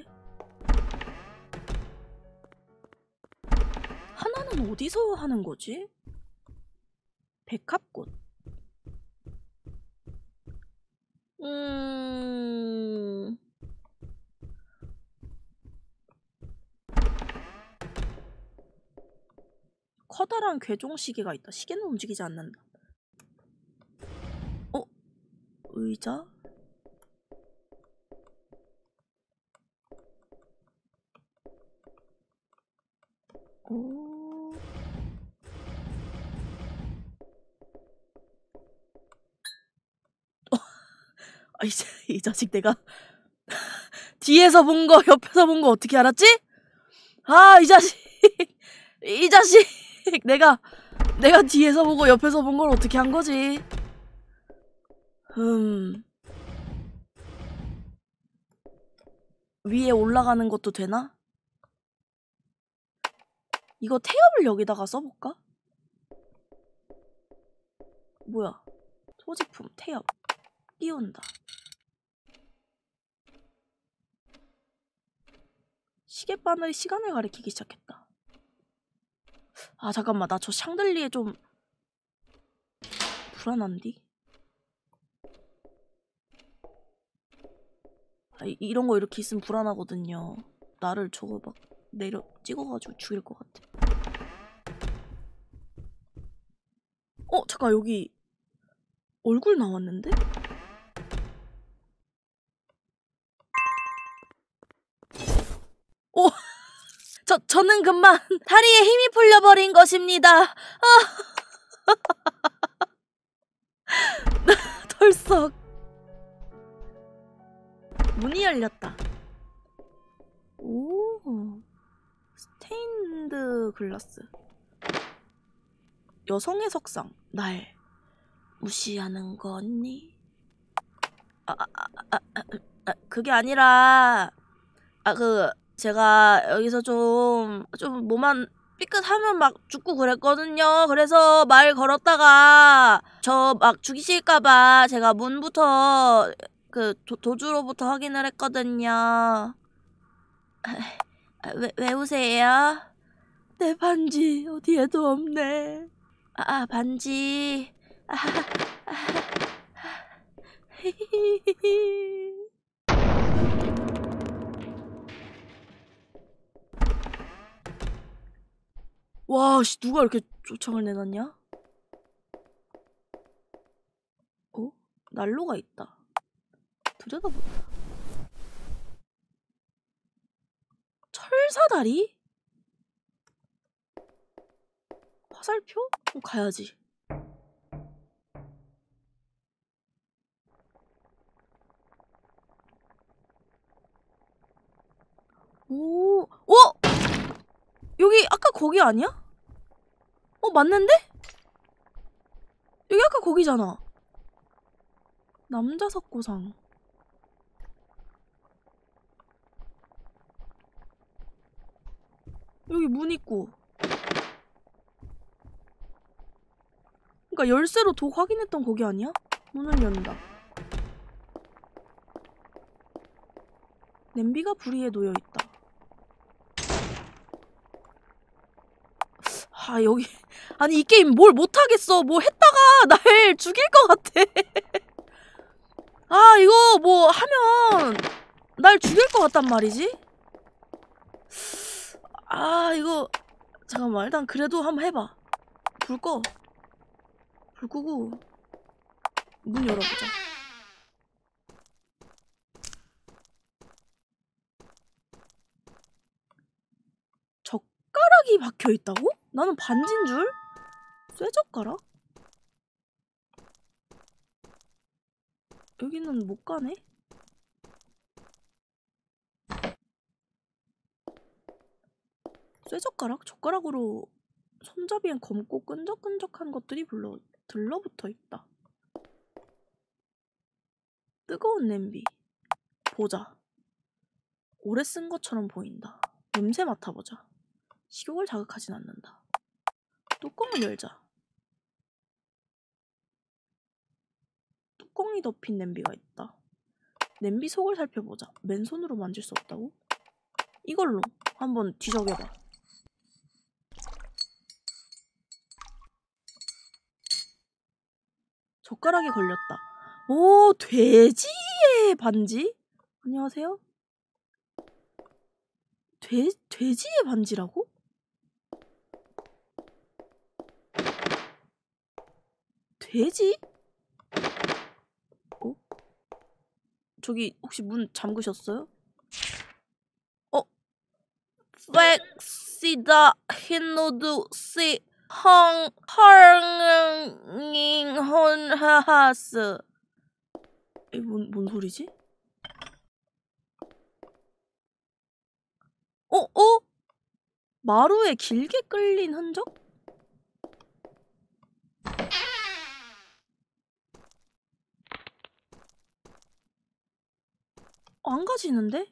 하나는 어디서 하는 거지? 백합꽃. 음... 커다란 궤종 시계가 있다. 시계는 움직이지 않는다. 어? 의자? 오. 아, 이, 이 자식 내가 뒤에서 본 거, 옆에서 본 거 어떻게 알았지? 아, 이 자식. 이 자식. 내가, 내가 뒤에서 보고 옆에서 본 걸 어떻게 한 거지? 음. 위에 올라가는 것도 되나? 이거 태엽을 여기다가 써볼까? 뭐야? 소지품, 태엽. 띄운다. 시계바늘이 시간을 가리키기 시작했다. 아, 잠깐만. 나 저 샹들리에 좀 불안한디? 아, 이, 이런 거 이렇게 있으면 불안하거든요. 나를 저거 막 내려 찍어가지고 죽일 것 같아. 어, 잠깐 여기 얼굴 나왔는데? 오, 저, 저는 금방 다리에 힘이 풀려버린 것입니다. 아. 털썩. 문이 열렸다. 오, 스테인드 글라스. 여성의 석상. 날 무시하는 거니? 아, 아, 아, 아, 아, 아, 그게 아니라 아, 그 제가 여기서 좀 좀 뭐만 삐끗하면 막 죽고 그랬거든요. 그래서 말 걸었다가 저 막 죽이실까봐 제가 문부터 그 도, 도주로부터 확인을 했거든요. 왜, 왜 우세요? 내 반지 어디에도 없네. 아, 반지. 아, 아, 와, 씨, 누가 이렇게 초청을 내놨냐? 어? 난로가 있다. 들여다보자. 철사다리? 화살표? 그럼 가야지. 오, 어? 여기 아까 거기 아니야? 어, 맞는데? 여기 아까 거기잖아. 남자 석고상. 여기 문 있고. 그러니까 열쇠로 독 확인했던 거기 아니야? 문을 연다. 냄비가 불 위에 놓여있다. 아, 여기 아니 이 게임 뭘 못하겠어. 뭐 했다가 날 죽일 것 같아. 아, 이거 뭐 하면 날 죽일 것 같단 말이지. 아, 이거 잠깐만. 일단 그래도 한번 해봐. 불 꺼. 불 끄고 문 열어보자. 젓가락이 박혀있다고? 나는 반지인 줄? 쇠젓가락? 여기는 못 가네? 쇠젓가락? 젓가락으로 손잡이엔 검고 끈적끈적한 것들이 불러, 들러붙어 있다. 뜨거운 냄비. 보자. 오래 쓴 것처럼 보인다. 냄새 맡아보자. 식욕을 자극하진 않는다. 뚜껑을 열자. 뚜껑이 덮인 냄비가 있다. 냄비 속을 살펴보자. 맨손으로 만질 수 없다고? 이걸로 한번 뒤적여봐. 젓가락이 걸렸다. 오, 돼지의 반지? 안녕하세요? 돼, 돼지의 반지라고? 돼지? 어? 저기 혹시 문 잠그셨어요? 어? 팩시다 힌노드 시 헝 헐잉 혼하하스. 이 뭔, 뭔 소리지? 어? 어? 마루에 길게 끌린 흔적? 어, 안 가지는데?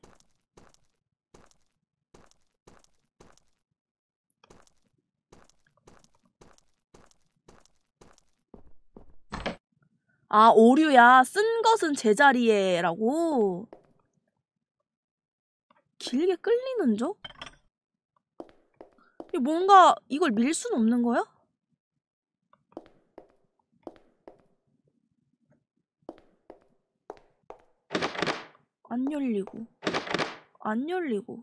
아, 오류야. 쓴 것은 제자리에 라고? 길게 끌리는 적? 뭔가 이걸 밀 순 없는 거야? 안 열리고 안 열리고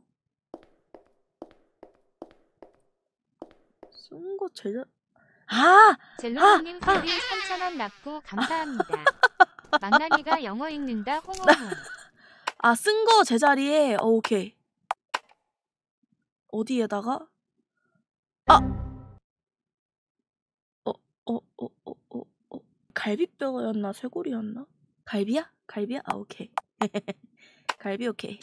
쓴 거 제자... 아! 젤로님 소리 삼천 원 납부 감사합니다. 망나니가 영어 읽는다 홍홍홍. 아, 쓴 거 제자리에. 어, 오케이. 어디에다가? 아! 어, 어, 어, 어, 어, 어. 갈비뼈였나 쇄골이었나? 갈비야? 갈비야? 아, 오케이. 갈비 오케이.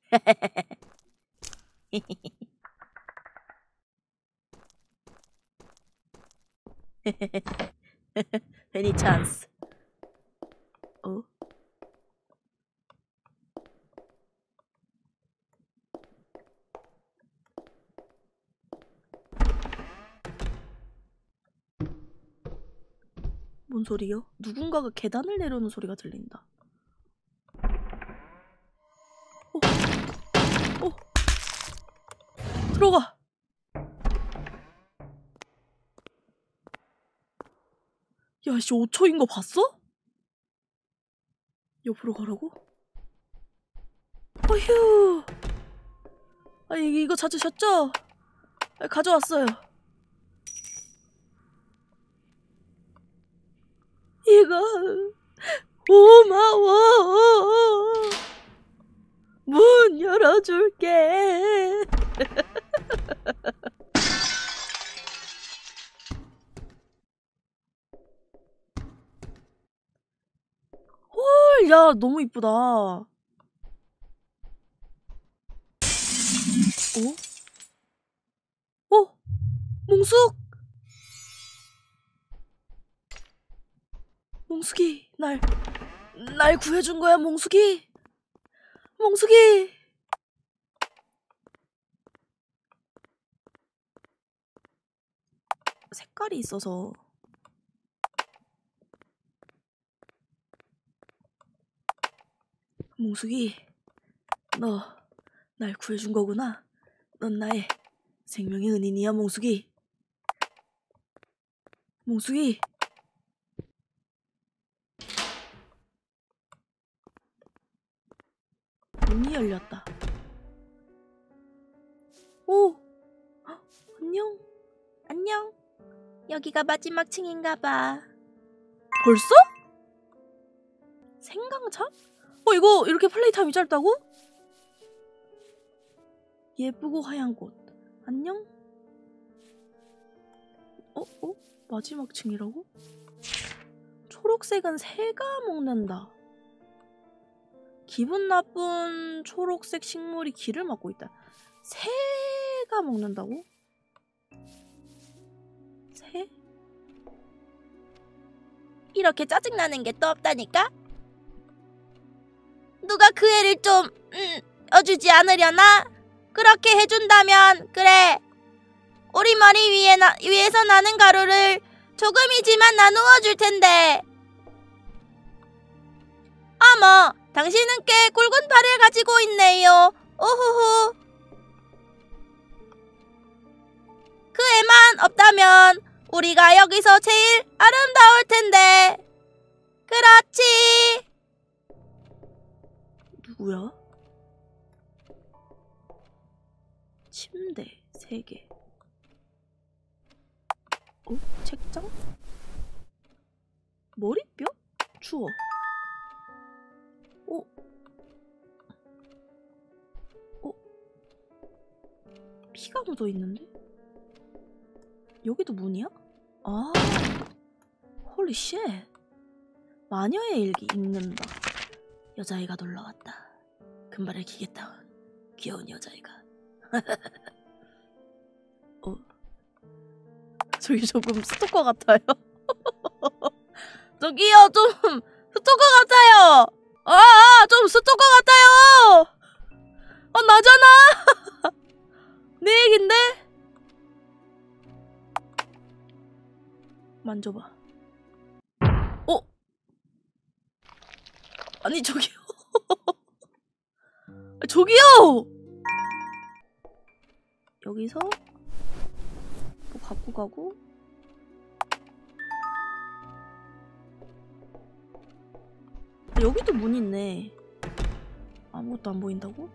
베니 찬스. 어? 뭔 소리요? 누군가가 계단을 내려오는 소리가 들린다. 어. 어. 들어가. 야, 씨, 오 초인 거 봤어? 옆으로 가라고? 어휴. 아, 이, 이거 찾으셨죠? 아, 가져왔어요. 이거 고마워. 문 열어줄게. 헐, 야, 너무 이쁘다. 어? 어? 몽숙! 몽숙이, 날, 날 구해준 거야, 몽숙이! 몽숙이! 색깔이 있어서. 몽숙이, 너 날 구해준 거구나. 넌 나의 생명의 은인이야, 몽숙이. 몽숙이. 문이 열렸다. 오! 헉, 안녕? 안녕? 여기가 마지막 층인가 봐. 벌써? 생강차? 어, 이거 이렇게 플레이 타임이 짧다고? 예쁘고 하얀 꽃. 안녕? 어? 어? 마지막 층이라고? 초록색은 새가 먹는다. 기분 나쁜 초록색 식물이 길을 막고 있다. 새가 먹는다고? 새? 이렇게 짜증나는 게 또 없다니까? 누가 그 애를 좀 음, 어주지 않으려나? 그렇게 해준다면 그래. 우리 머리 위에 나, 위에서 나는 가루를 조금이지만 나누어 줄 텐데. 어머, 당신은 꽤 굵은 팔을 가지고 있네요. 오호호. 그 애만 없다면 우리가 여기서 제일 아름다울 텐데. 그렇지. 누구야? 침대 세 개. 어? 책장? 머리뼈? 주워. 어? 어? 피가 묻어 있는데? 여기도 문이야? 아, 홀리 쉣. 마녀의 일기 읽는다. 여자아이가 놀러왔다. 금발을 기게 타온 귀여운 여자아이가. 어. 저기 조금 스토커 같아요. 저기요, 좀 스토커 같아요. 아, 좀 스토커 같아요. 아, 나잖아. 내 얘긴데? 만져봐. 어? 아니, 저기요. 저기요! 여기서 뭐 갖고 가고. 여기도 문 있네. 아무것도 안 보인다고?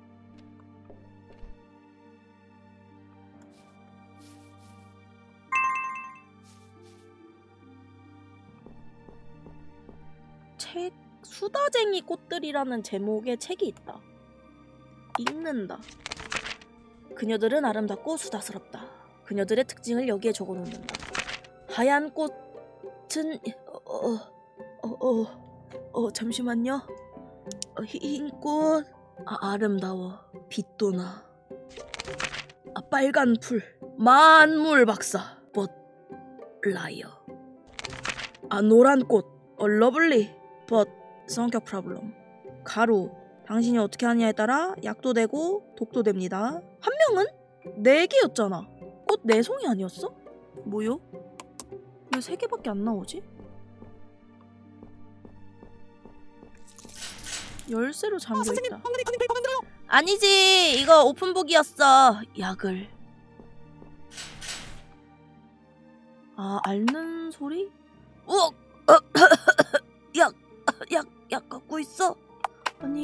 책, 수다쟁이 꽃들이라는 제목의 책이 있다. 읽는다. 그녀들은 아름답고 수다스럽다. 그녀들의 특징을 여기에 적어놓는다. 하얀 꽃은 어, 어, 어, 어, 잠시만요. 어, 흰 꽃. 아, 아름다워. 빛도 나. 아, 빨간 풀. 만물 박사. but liar. 아, 노란 꽃. 어, 러블리. but 성격 프로블럼. 가루. 당신이 어떻게 하느냐에 따라 약도 되고 독도 됩니다. 한 명은 네 개였잖아. 꽃 네 송이 아니었어? 뭐요? 왜 세 개밖에 안 나오지? 열쇠로 잠겨있다. 아니지, 이거 오픈북이었어. 약을. 아, 앓는 소리? 우억! 약, 약, 약 갖고 있어? 아니요.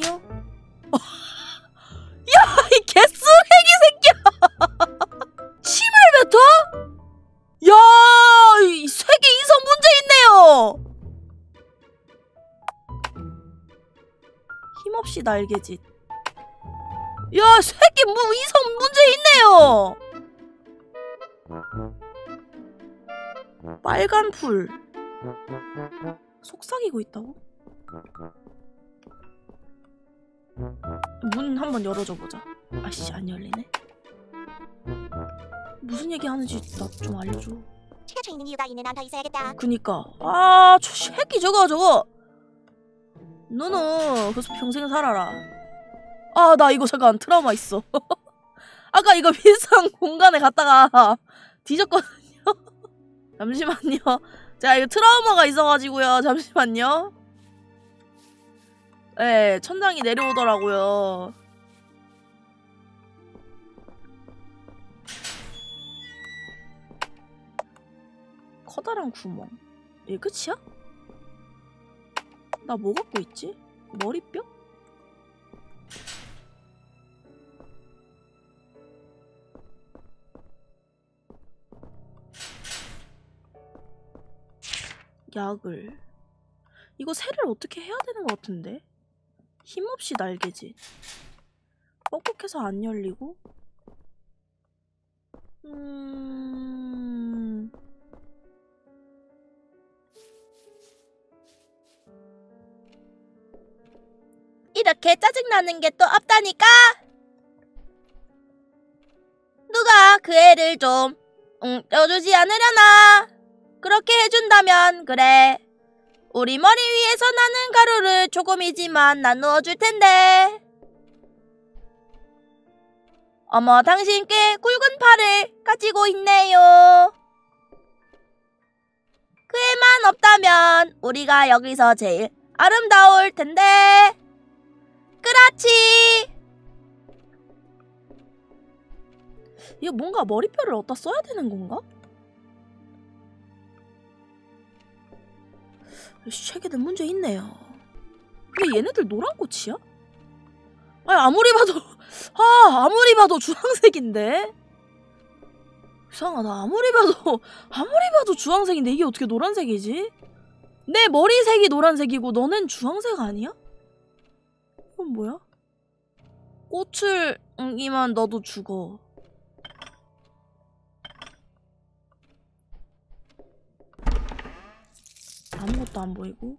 야, 이 개쓰레기 새끼야! 침을 뱉어? 야, 이 세계 이성 문제 있네요. 힘없이 날개짓. 야, 새끼 뭐 이성 문제 있네요. 빨간 풀. 속삭이고 있다고? 문 한번 열어줘 보자. 아씨, 안 열리네. 무슨 얘기 하는지 나 좀 알려줘. 치가 있는 이유가 있는 안더 있어야겠다. 그니까. 아, 저 새끼 저거 저거. 너는 그래서 평생 살아라. 아, 나 이거 잠깐 트라우마 있어. 아까 이거 비슷한 공간에 갔다가 뒤졌거든요. 잠시만요. 제가 이거 트라우마가 있어가지고요. 잠시만요. 네, 천장이 내려오더라고요. 커다란 구멍. 이게 끝이야? 나 뭐 갖고 있지? 머리뼈? 약을. 이거 새를 어떻게 해야 되는 것 같은데? 힘없이 날개짓. 뻑뻑해서 안 열리고. 음... 이렇게 짜증나는 게 또 없다니까? 누가 그 애를 좀 응, 껴주지 않으려나? 그렇게 해준다면 그래. 우리 머리 위에서 나는 가루를 조금이지만 나누어 줄 텐데. 어머, 당신 꽤 굵은 팔을 가지고 있네요. 그 애만 없다면 우리가 여기서 제일 아름다울 텐데. 그렇지. 이거 뭔가 머리뼈를 어디다 써야 되는 건가? 책에는 문제 있네요. 근데 얘네들 노란 꽃이야? 아니, 아무리 봐도 아 아무리 봐도 주황색인데? 이상하다. 아무리 봐도 아무리 봐도 주황색인데 이게 어떻게 노란색이지? 내 머리색이 노란색이고 너넨 주황색 아니야? 이건 뭐야? 꽃을 옮기면 너도 죽어. 아무것도 안 보이고.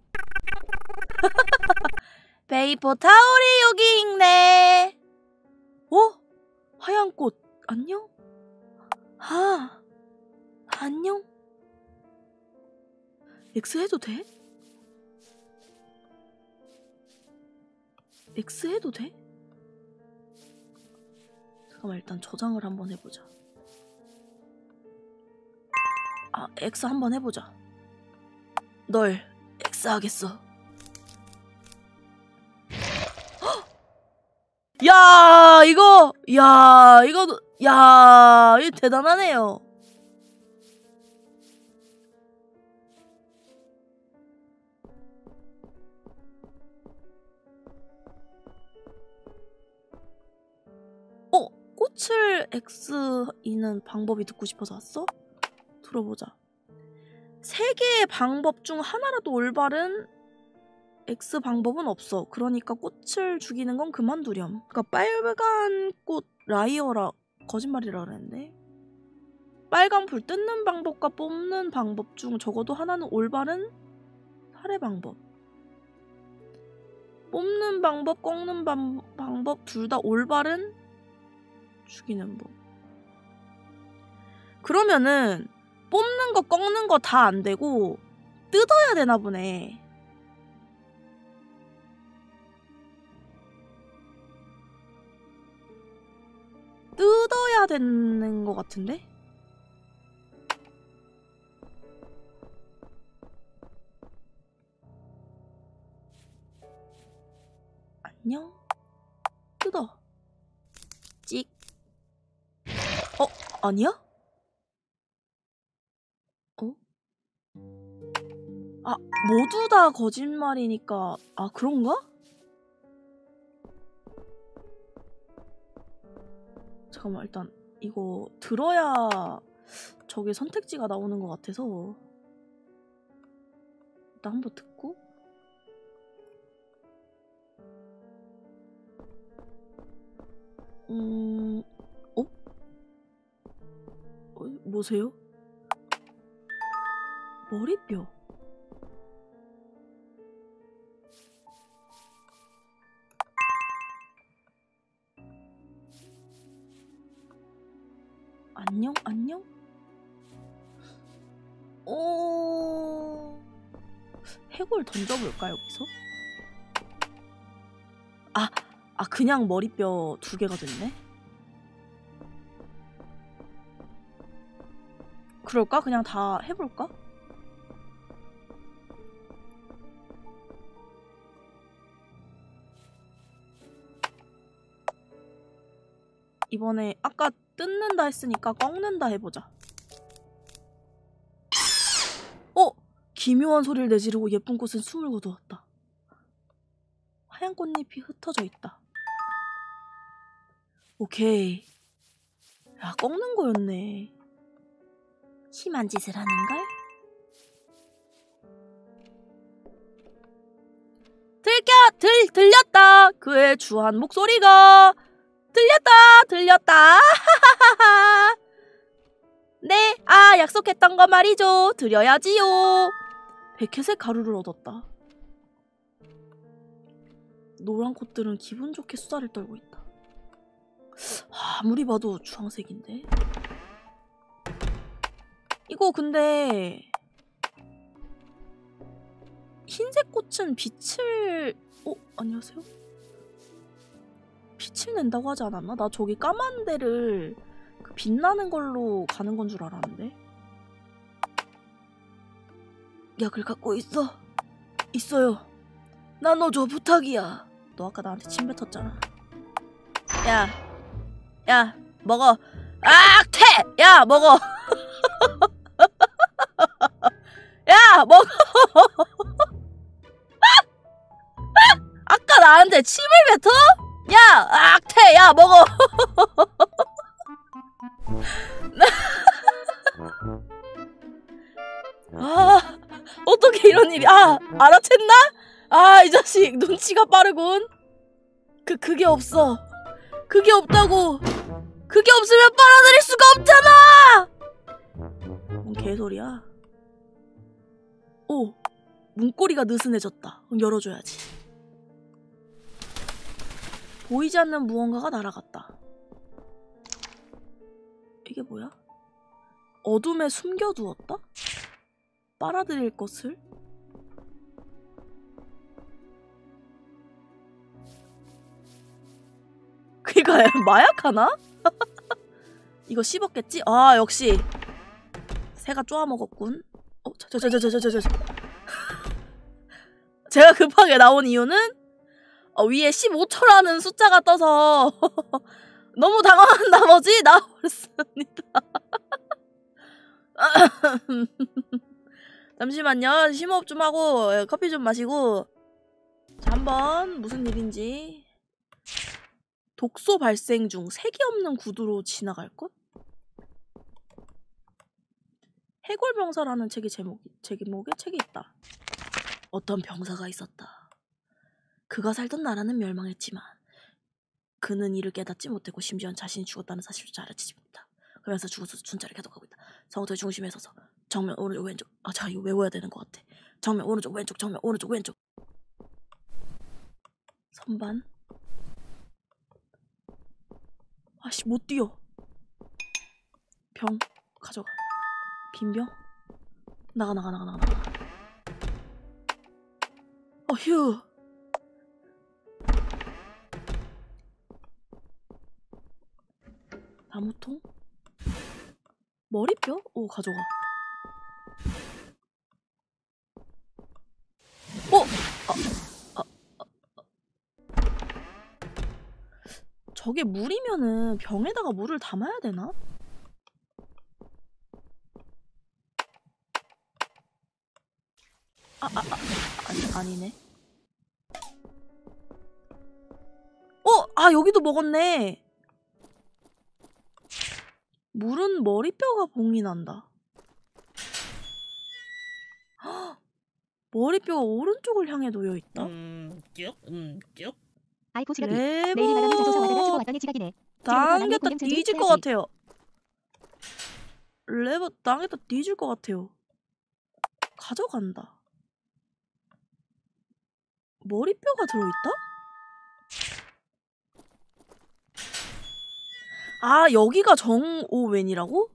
페이퍼 타올이 여기 있네. 어? 하얀 꽃 안녕? 아 안녕? X 해도 돼? X 해도 돼? 잠깐만 일단 저장을 한번 해보자. 아 X 한번 해보자. 널 X 하겠어. 헉! 야 이거 야 이거 야 이거 대단하네요. 어? 꽃을 X이는 방법이 듣고 싶어서 왔어? 들어보자. 세 개의 방법 중 하나라도 올바른 X 방법은 없어. 그러니까 꽃을 죽이는 건 그만두렴. 그러니까 빨간 꽃 라이어라 거짓말이라 그랬는데. 빨간 불 뜯는 방법과 뽑는 방법 중 적어도 하나는 올바른 살해 방법. 뽑는 방법, 꺾는 방, 방법 둘 다 올바른 죽이는 법. 그러면은 뽑는 거 꺾는 거 다 안 되고 뜯어야 되나 보네. 뜯어야 되는 거 같은데? 안녕? 뜯어. 찍. 어? 아니야? 어? 아, 모두 다 거짓말이니까 아, 그런가? 잠깐만 일단 이거 들어야 저게 선택지가 나오는 것 같아서 일단 한번 듣고 음... 어? 어? 뭐세요? 머리뼈. 안녕? 안녕? 어... 해골 던져볼까 여기서? 아! 아 그냥 머리뼈 두 개가 됐네? 그럴까? 그냥 다 해볼까? 이번에 아까 뜯는다 했으니까 꺾는다 해보자. 어! 기묘한 소리를 내지르고 예쁜 꽃은 숨을 거두었다. 하얀 꽃잎이 흩어져 있다. 오케이. 야, 꺾는 거였네. 심한 짓을 하는걸? 들켜! 들, 들렸다! 그의 주한 목소리가! 들렸다! 들렸다! 네, 아, 약속했던 거 말이죠. 드려야지요. 백회색 가루를 얻었다. 노란 꽃들은 기분 좋게 수다를 떨고 있다. 아무리 봐도 주황색인데? 이거 근데 흰색 꽃은 빛을... 어? 안녕하세요? 빛을 낸다고 하지 않았나? 나 저기 까만 데를 그 빛나는 걸로 가는 건 줄 알았는데. 약을 갖고 있어. 있어요. 나눠줘, 부탁이야. 너 아까 나한테 침 뱉었잖아. 야, 야, 먹어. 아, 퇴! 야, 먹어. 야, 먹어. 아까 나한테 침을 뱉어? 야, 아, 퇴! 야, 먹어. 아, 어떡해. 이런 일이. 아 알아챘나? 아 이 자식 눈치가 빠르군. 그 그게 없어. 그게 없다고. 그게 없으면 빨아들일 수가 없잖아. 뭔 개소리야. 오 문고리가 느슨해졌다. 그럼 열어줘야지. 보이지 않는 무언가가 날아갔다. 이게 뭐야? 어둠에 숨겨두었다? 빨아들일 것을? 그니까 마약하나? 이거 씹었겠지? 아 역시 새가 쪼아먹었군. 어, 저, 저, 저, 저, 저, 저, 저, 저. 제가 급하게 나온 이유는 어, 위에 십오 초라는 숫자가 떠서 너무 당황한 나머지 나와버렸습니다. 잠시만요. 심호흡 좀 하고 커피 좀 마시고. 자, 한번 무슨 일인지. 독소 발생 중 색이 없는 구두로 지나갈것? 해골병사라는 책이 제목, 제목에 책이 있다. 어떤 병사가 있었다. 그가 살던 나라는 멸망했지만 그는 이를 깨닫지 못했고 심지어 자신이 죽었다는 사실조차 알아채지 못했다. 그러면서 죽어서 순자를 계속하고 있다. 성토의 중심에 서서 정면 오른쪽 왼쪽. 아 자 이거 외워야 되는 것 같아. 정면 오른쪽 왼쪽 정면 오른쪽 왼쪽. 선반. 아씨 못 뛰어. 병 가져가. 빈병. 나가 나가 나가 나가 나가. 어휴. 나무통? 머리뼈? 오 가져가. 어? 아, 아, 아, 아. 저게 물이면은 병에다가 물을 담아야 되나? 아, 아, 아, 아니, 아니네. 어, 아 여기도 먹었네. 물은 머리뼈가 봉이 난다. 헉, 머리뼈가 오른쪽을 향해 놓여 있다. 음, 쭉, 음, 쭉. 아이고 지각이. 레버 내일이 말하면 자소서 와다가 쓰고 왔더니 지각이네. 당겼다 뒤질 것 해야지. 같아요. 레버 당겼다 뒤질 것 같아요. 가져간다. 머리뼈가 들어있다? 아 여기가 정오웬이라고?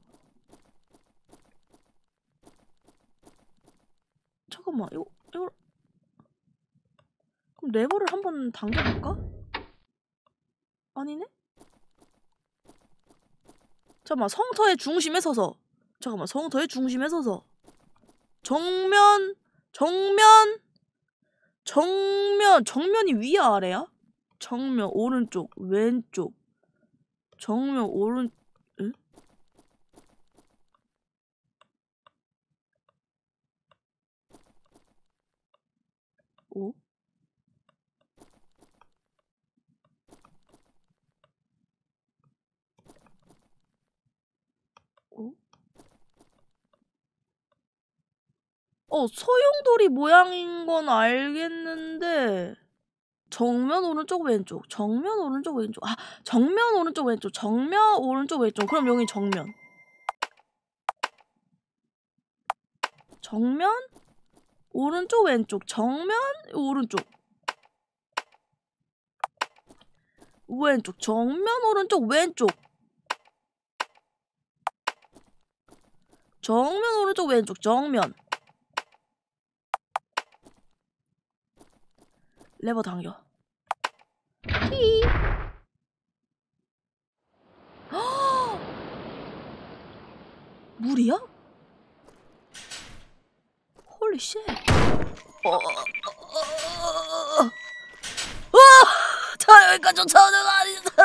잠깐만 이거 이거 그럼 레버를 한번 당겨볼까? 아니네? 잠깐만 성터의 중심에 서서 잠깐만 성터의 중심에 서서 정면 정면 정면 정면이 위야 아래야? 정면 오른쪽 왼쪽 정면 오른 응? 오? 오? 어 소용돌이 모양인 건 알겠는데 정면 오른쪽 왼쪽 정면 오른쪽 왼쪽 아 정면 오른쪽 왼쪽 정면 오른쪽 왼쪽 그럼 여기 정면 정면 오른쪽 왼쪽 정면 오른쪽 왼쪽 정면 오른쪽 왼쪽 정면 오른쪽 왼쪽 정면 레버 당겨. 히. 물이야? 홀리 쉣. 어, 어, 어, 어. 와! 자, 여기까지 쫓아오는 거 아니다.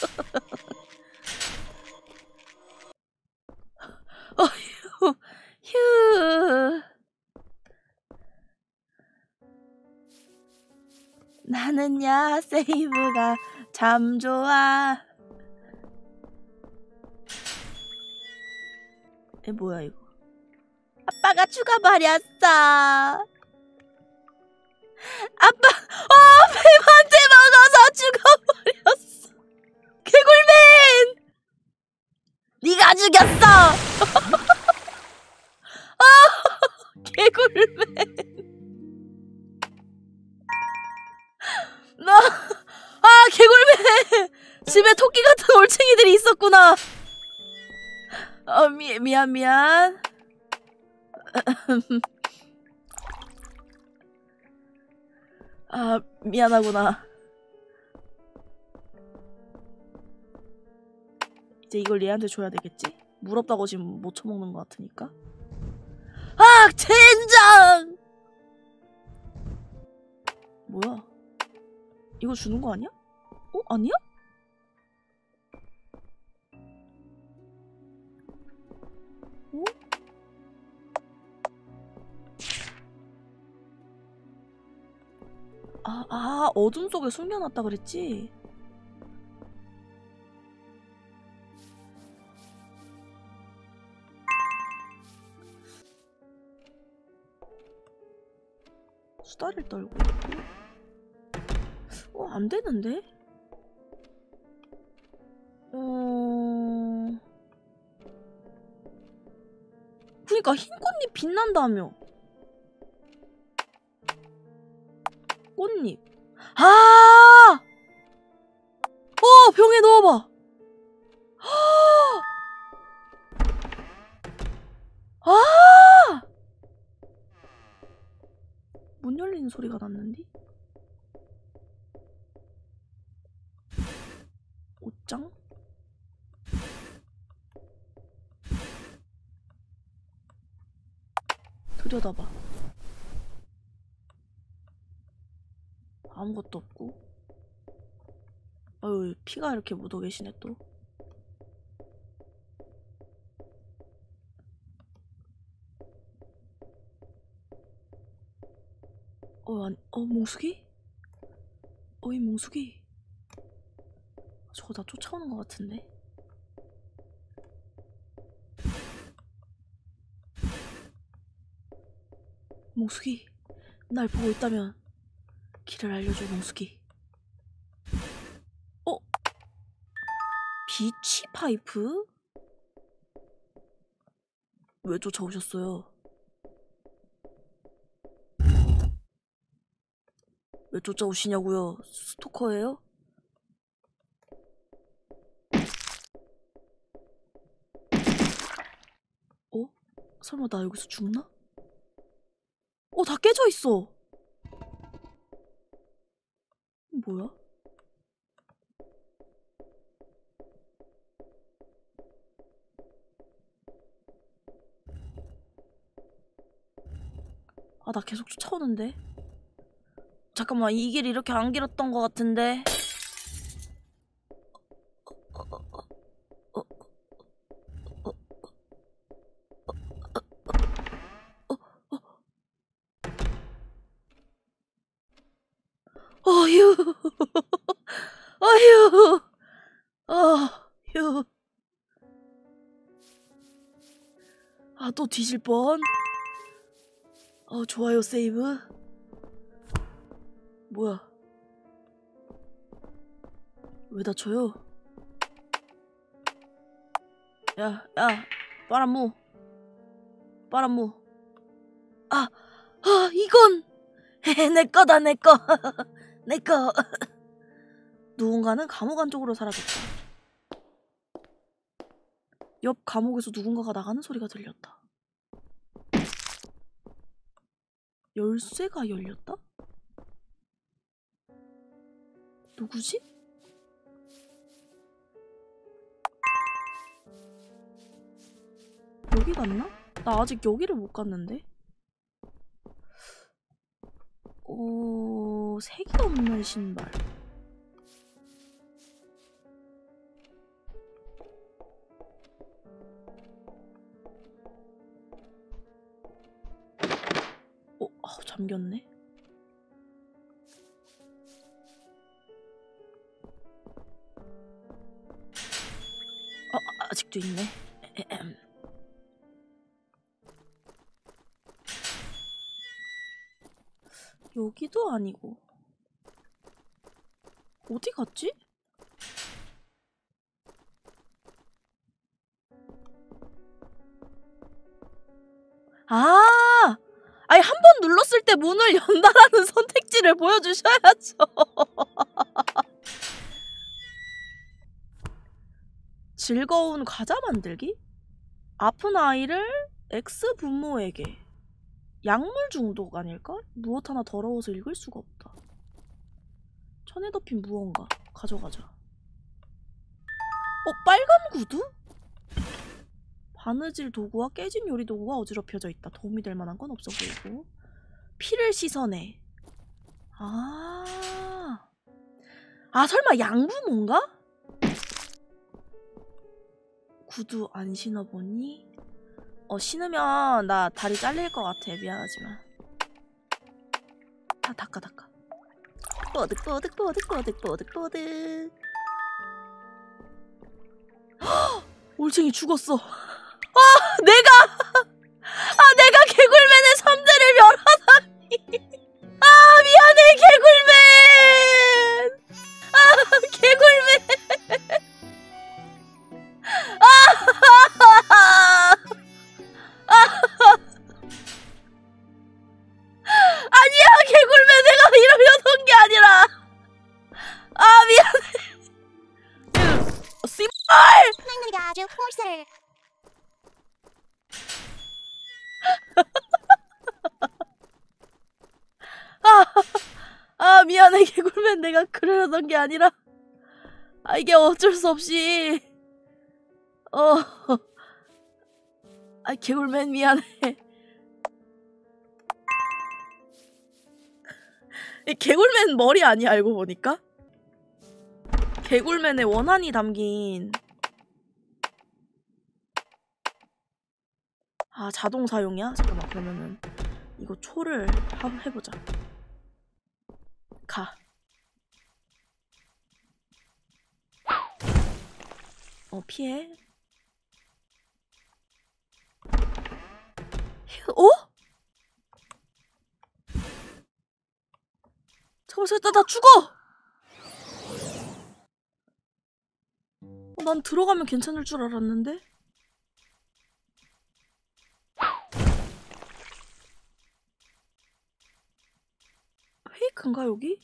어, 휴. 휴. 나는야 세이브가 참 좋아. 에 뭐야 이거? 아 아빠가 죽어버렸어. 아빠, 어, 뱀한테 먹어서 죽어버렸어. 개굴맨! 네가 죽였어. 아, 개굴맨. 나, 아, 개굴맨. 집에 토끼 같은 올챙이들이 있었구나. 어, 미, 미안, 미안. 아, 미안하구나. 이제 이걸 얘한테 줘야 되겠지? 물 없다고 지금 못 처먹는 것 같으니까. 아, 젠장! 뭐야? 이거 주는 거 아니야? 어? 아니야? 어? 아, 아, 어둠 속에 숨겨놨다 그랬지? 수다리를 떨고 있고. 어, 안 되는데? 어... 그니까 흰 꽃잎 빛난다며. 꽃잎. 아! 어, 병에 넣어봐. 아! 문 열리는 소리가 났는데? 옷장? 들여다봐. 아무것도 없고. 어휴, 피가 이렇게 묻어 계시네 또. 어, 아니, 어, 몽숙이? 어이, 몽숙이. 저거 나 쫓아오는 것 같은데? 몽숙이, 날 보고 있다면 길을 알려줘, 몽숙이. 어? 비치 파이프? 왜 쫓아오셨어요? 왜 쫓아오시냐고요? 스토커예요? 어? 설마 나 여기서 죽나? 어, 다 깨져 있어. 뭐야? 아, 나 계속 쫓아오는데. 잠깐만, 이 길 이렇게 안 길었던 것 같은데. 어휴. 어휴. 어휴. 아, 또 뒤질 뻔. 어, 좋아요, 세이브. 뭐야? 왜 다쳐요? 야, 야, 바람무. 바람무. 아, 아, 이건 내 거다, 내 거. 내 거. 누군가는 감옥 안쪽으로 사라졌다. 옆 감옥에서 누군가가 나가는 소리가 들렸다. 열쇠가 열렸다? 누구지? 여기 갔나? 나 아직 여기를 못 갔는데? 어... 색이 없는 신발. 어, 아, 잠겼네. 어, 아직도 있네. 에헴. 여기도 아니고. 어디 갔지? 아! 아니 한 번 눌렀을 때 문을 연다라는 선택지를 보여주셔야죠. 즐거운 과자 만들기? 아픈 아이를 X 부모에게. 약물 중독 아닐까? 무엇 하나 더러워서 읽을 수가 없다. 천에 덮인 무언가 가져가자. 어? 빨간 구두? 바느질 도구와 깨진 요리 도구가 어지럽혀져 있다. 도움이 될 만한 건 없어 보이고. 피를 씻어내. 아, 아 설마 양부모인가? 구두 안 신어보니? 어 신으면 나 다리 잘릴 것 같아. 미안하지만. 다 닦아 닦아. 뽀득 뽀득 뽀득 뽀득 뽀득 뽀득. 올챙이 죽었어. 아 내가 아 내가 개굴맨의 삼 대를 멸하다니. 아 미안해 개굴맨. 아 개굴맨. 아, 아 아니야 개굴맨 내가 이러려던 게 아니라. 아 미안해. 씨발. 맹맹이가 아주 홀세. 아, 아 미안해 개굴맨 내가 그러려던 게 아니라. 아 이게 어쩔 수 없이. 어. 아 개굴맨 미안해. 이 개굴맨 머리 아니야 알고 보니까? 개굴맨의 원한이 담긴. 아 자동 사용이야? 잠깐만 그러면은 이거 초를 한번 해보자. 가. 어 피해. 어? 잠깐만 잠깐만 나 죽어! 어, 난 들어가면 괜찮을 줄 알았는데? 페이크인가 여기?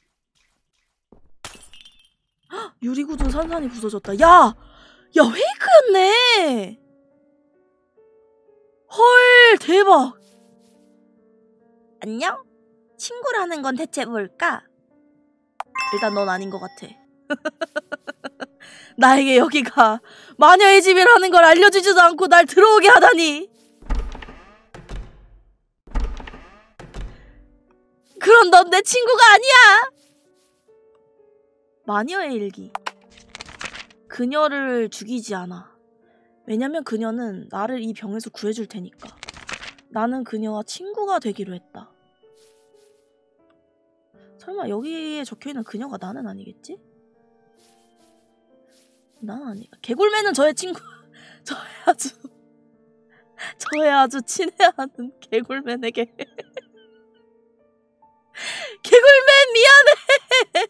헉, 유리구두 산산이 부서졌다. 야! 야 페이크였네! 헐 대박! 안녕? 친구라는 건 대체 뭘까? 일단 넌 아닌 것 같아. 나에게 여기가 마녀의 집이라는 걸 알려주지도 않고 날 들어오게 하다니. 그럼 넌 내 친구가 아니야. 마녀의 일기. 그녀를 죽이지 않아. 왜냐면 그녀는 나를 이 병에서 구해줄 테니까. 나는 그녀와 친구가 되기로 했다. 설마 여기에 적혀있는 그녀가 나는 아니겠지? 난 아니야. 개굴맨은 저의 친구. 저의 아주 저의 아주 친애하는 개굴맨에게. 개굴맨 미안해.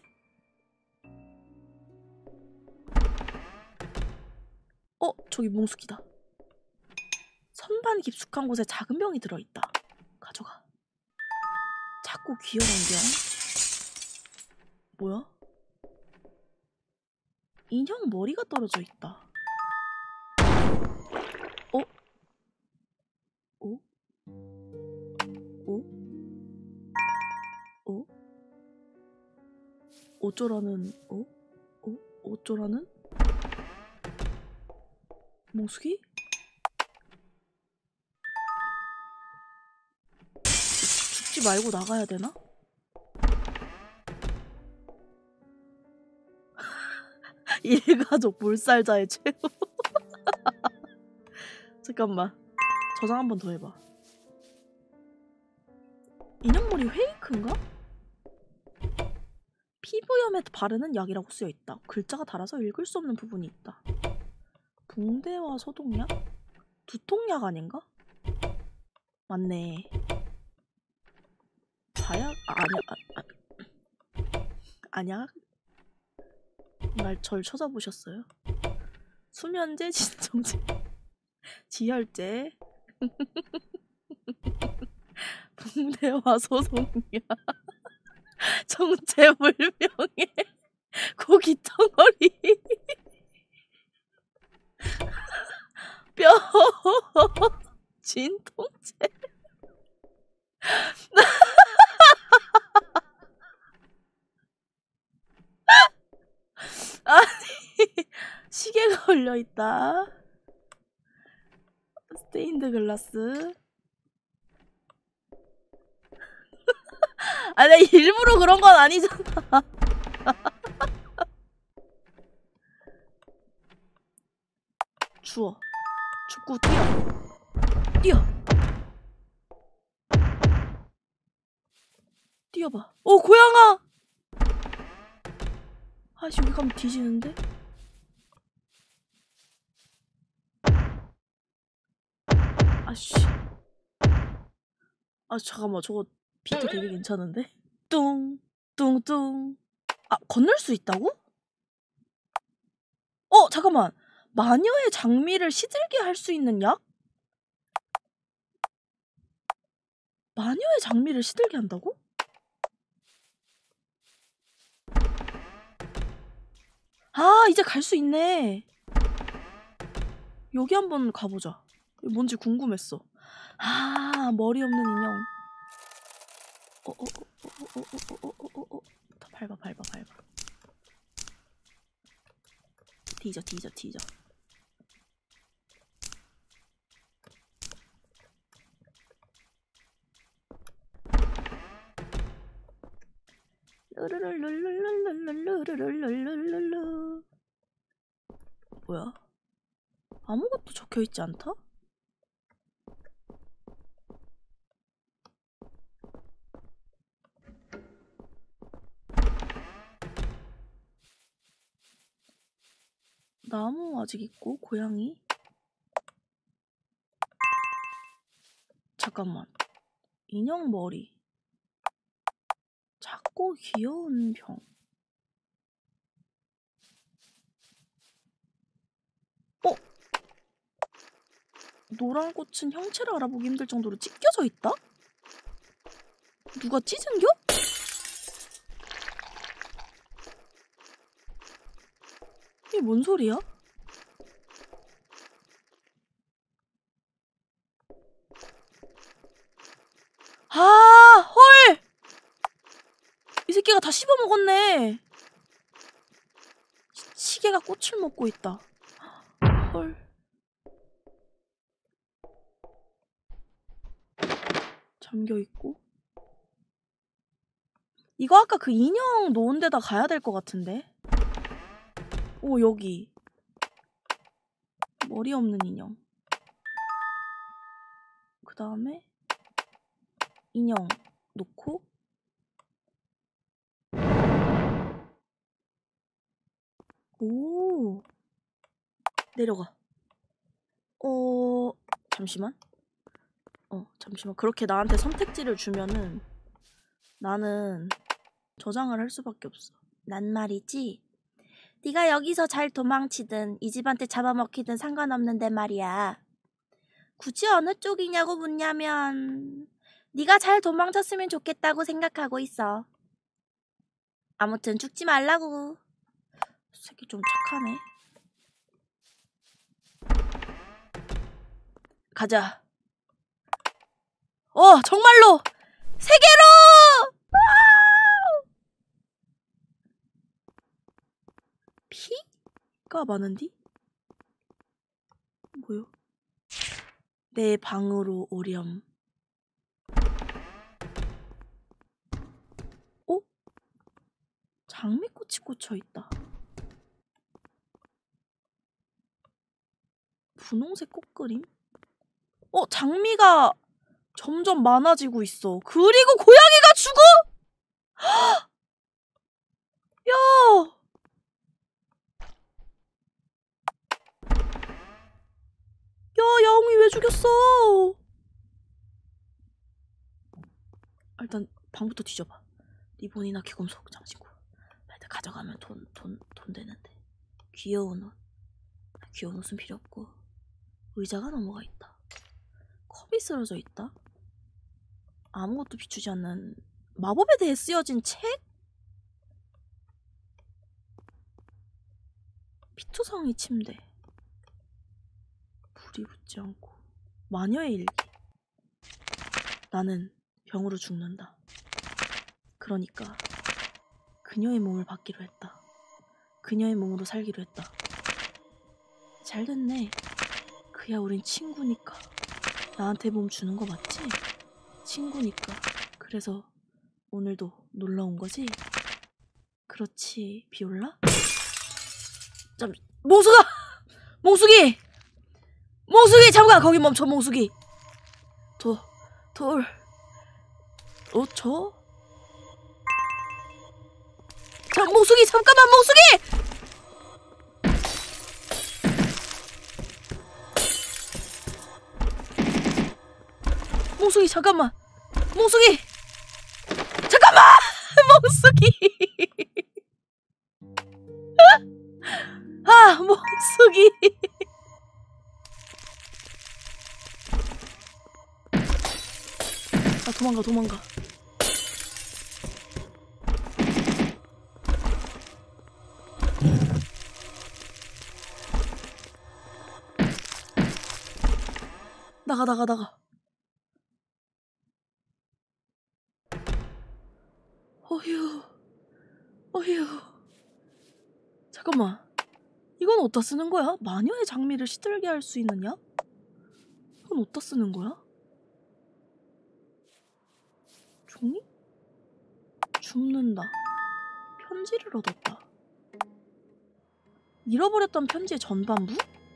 어? 저기 몽숙이다. 선반 깊숙한 곳에 작은 병이 들어있다. 가져가. 작고 귀여운 병. 뭐야? 인형 머리가 떨어져 있다. 어? 어? 어? 어? 어쩌라는? 어? 어? 어쩌라는? 몽숙이? 죽지 말고 나가야 되나? 일가족 몰살자의 최후. 잠깐만 저장 한 번 더 해봐. 인형머리 페이크인가? 피부염에 바르는 약이라고 쓰여있다. 글자가 달아서 읽을 수 없는 부분이 있다. 붕대와 소독약? 두통약 아닌가? 맞네. 다약? 아, 아니야. 아, 아. 아니야. 날 절 찾아보셨어요? 수면제, 진정제, 지혈제, 붕대와 소송이야. 정체불명의 고깃덩어리. 뼈 진통제. 아니, 시계가 걸려있다. 스테인드 글라스. 아, 내가 일부러 그런 건 아니잖아. 주워. 축구 뛰어. 뛰어. 뛰어봐. 오, 고양아! 아씨, 여기 가면 뒤지는데? 아씨. 아, 잠깐만. 저거 비트 되게 괜찮은데? 뚱, 뚱뚱. 아, 건널 수 있다고? 어, 잠깐만. 마녀의 장미를 시들게 할 수 있는 약? 마녀의 장미를 시들게 한다고? 아, 이제 갈 수 있네. 여기 한번 가보자. 뭔지 궁금했어. 아, 머리 없는 인형. 어, 어, 어, 어, 어, 어, 어, 어, 어, 어. 다 밟아, 밟아, 밟아. 뒤져, 뒤져, 뒤져. 르르르르르르르르르르르르르. 뭐야? 아무것도 적혀있지 않다? 나무 아직 있고, 고양이. 잠깐만. 인형 머리. 작고 귀여운 병. 어? 노란 꽃은 형체를 알아보기 힘들 정도로 찢겨져 있다? 누가 찢은겨? 이게 뭔 소리야? 아, 헐! 이 새끼가 다 씹어먹었네. 시계가 꽃을 먹고 있다. 헐. 잠겨있고. 이거 아까 그 인형 놓은 데다 가야 될 것 같은데. 오, 여기. 머리 없는 인형. 그 다음에 인형 놓고. 오, 내려가. 어, 잠시만. 어, 잠시만. 그렇게 나한테 선택지를 주면은 나는 저장을 할 수밖에 없어. 난 말이지. 네가 여기서 잘 도망치든 이 집한테 잡아먹히든 상관없는데 말이야. 굳이 어느 쪽이냐고 묻냐면 네가 잘 도망쳤으면 좋겠다고 생각하고 있어. 아무튼 죽지 말라고. 새끼 좀 착하네. 가자. 어, 정말로 세계로! 피가 많은디? 뭐요? 내 방으로 오렴. 어? 장미꽃이 꽂혀있다. 분홍색 꽃그림? 어, 장미가 점점 많아지고 있어. 그리고 고양이가 죽어! 야! 야, 야옹이 왜 죽였어? 일단 방부터 뒤져봐. 리본이나 귀금속 장신구. 말들 가져가면 돈, 돈, 돈 되는데. 귀여운 옷. 귀여운 옷은 필요 없고. 의자가 넘어가 있다. 컵이 쓰러져 있다. 아무것도 비추지 않는 마법에 대해 쓰여진 책? 피투성이 침대. 불이 붙지 않고. 마녀의 일기. 나는 병으로 죽는다. 그러니까 그녀의 몸을 받기로 했다. 그녀의 몸으로 살기로 했다. 잘 됐네. 그야 우린 친구니까. 나한테 몸 주는 거 맞지? 친구니까. 그래서 오늘도 놀러 온 거지? 그렇지, 비올라? 잠, 몽수가! 몽숙이! 몽숙이 잠깐 거기 멈춰. 몽숙이. 도, 돌, 어, 저? 자, 몽숙이 잠깐만, 몽숙이! 몽숙이 잠깐만. 몽숙이 잠깐만. 몽숙이. 아, 몽숙이. 아, 도망가 도망가. 나가 나가 나가. 어휴, 어휴. 잠깐만. 이건 어디다 쓰는 거야? 마녀의 장미를 시들게 할 수 있느냐? 이건 어디다 쓰는 거야? 종이? 줍는다. 편지를 얻었다. 잃어버렸던 편지의 전반부?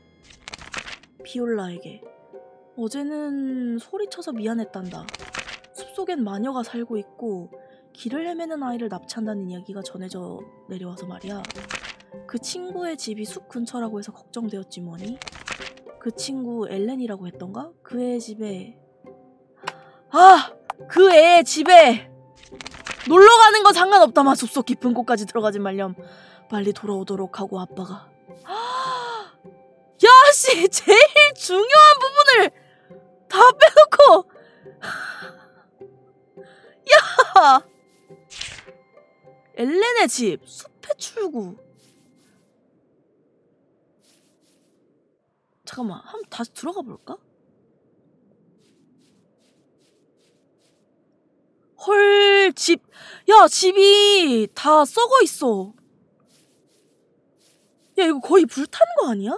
비올라에게. 어제는 소리쳐서 미안했단다. 숲속엔 마녀가 살고 있고 길을 헤매는 아이를 납치한다는 이야기가 전해져 내려와서 말이야. 그 친구의 집이 숲 근처라고 해서 걱정되었지 뭐니. 그 친구 엘렌이라고 했던가? 그 애 집에 아! 그 애 집에 놀러가는 건 상관없다만 숲속 깊은 곳까지 들어가지 말렴. 빨리 돌아오도록 하고 아빠가 야씨! 제일 중요한 부분을 다 빼놓고 야! 엘렌의 집, 숲의 출구. 잠깐만, 한번 다시 들어가 볼까? 헐, 집. 야, 집이 다 썩어 있어. 야, 이거 거의 불타는 거 아니야?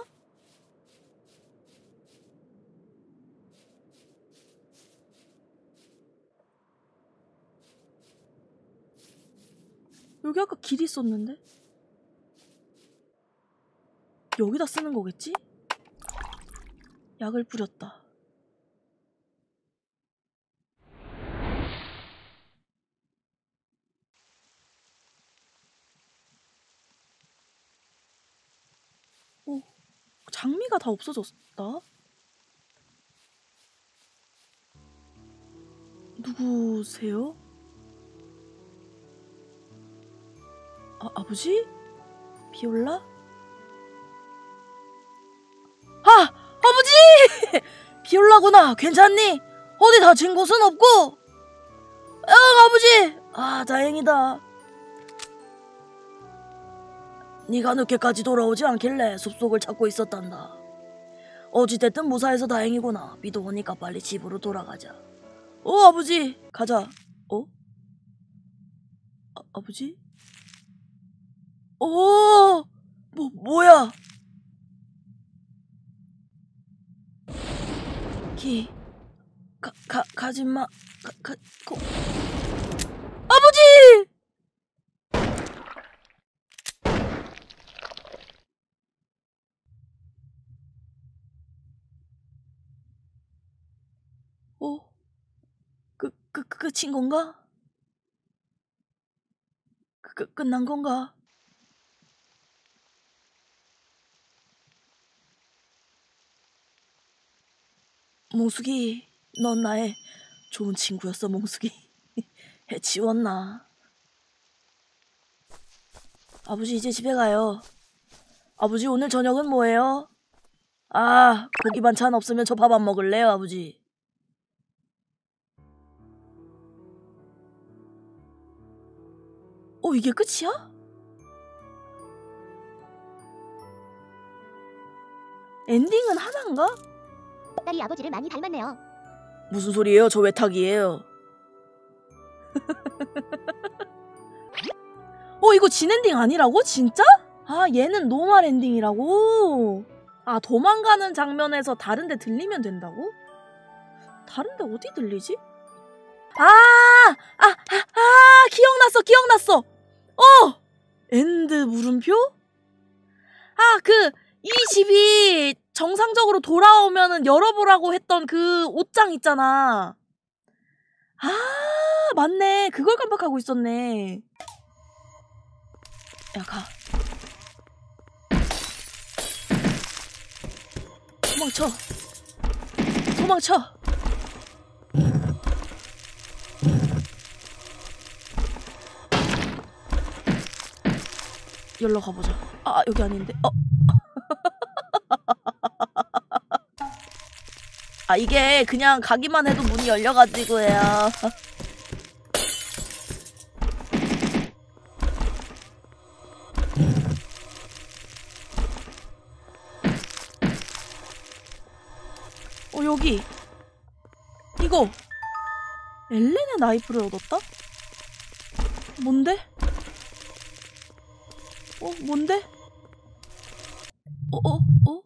여기 아까 길이 있었는데? 여기다 쓰는 거겠지? 약을 뿌렸다. 오, 장미가 다 없어졌다. 누구세요? 아, 아버지? 비올라? 아! 아버지! 비올라구나. 괜찮니? 어디 다친 곳은 없고? 응, 아버지! 아, 다행이다. 네가 늦게까지 돌아오지 않길래 숲속을 찾고 있었단다. 어찌됐든 무사해서 다행이구나. 비도 오니까 빨리 집으로 돌아가자. 어, 아버지! 가자. 어? 아, 아버지? 오! 뭐, 뭐야? 기, 가, 가, 가지마, 가, 가, 고. 아버지! 오, 그, 그, 그, 끝인 건가? 그, 그, 끝난 건가? 몽숙이, 넌 나의 좋은 친구였어, 몽숙이. 해치웠나? 아버지 이제 집에 가요. 아버지 오늘 저녁은 뭐예요? 아, 고기 반찬 없으면 저 밥 안 먹을래요, 아버지. 어, 이게 끝이야? 엔딩은 하나인가? 딸이 아버지를 많이 닮았네요. 무슨 소리예요? 저 외탁이에요. 어, 이거 진엔딩 아니라고? 진짜? 아, 얘는 노멀 엔딩이라고? 아, 도망가는 장면에서 다른 데 들리면 된다고? 다른 데 어디 들리지? 아! 아! 아! 아! 기억났어! 기억났어! 어! 엔드 물음표? 아, 그 이 집이 정상적으로 돌아오면은 열어보라고 했던 그 옷장 있잖아. 아, 맞네. 그걸 깜빡하고 있었네. 야, 가. 도망쳐. 도망쳐. 열로 가보자. 아, 여기 아닌데. 어. 아, 이게 그냥 가기만 해도 문이 열려가지고요. 어, 여기. 이거. 엘렌의 나이프를 얻었다? 뭔데? 어, 뭔데? 어, 어, 어?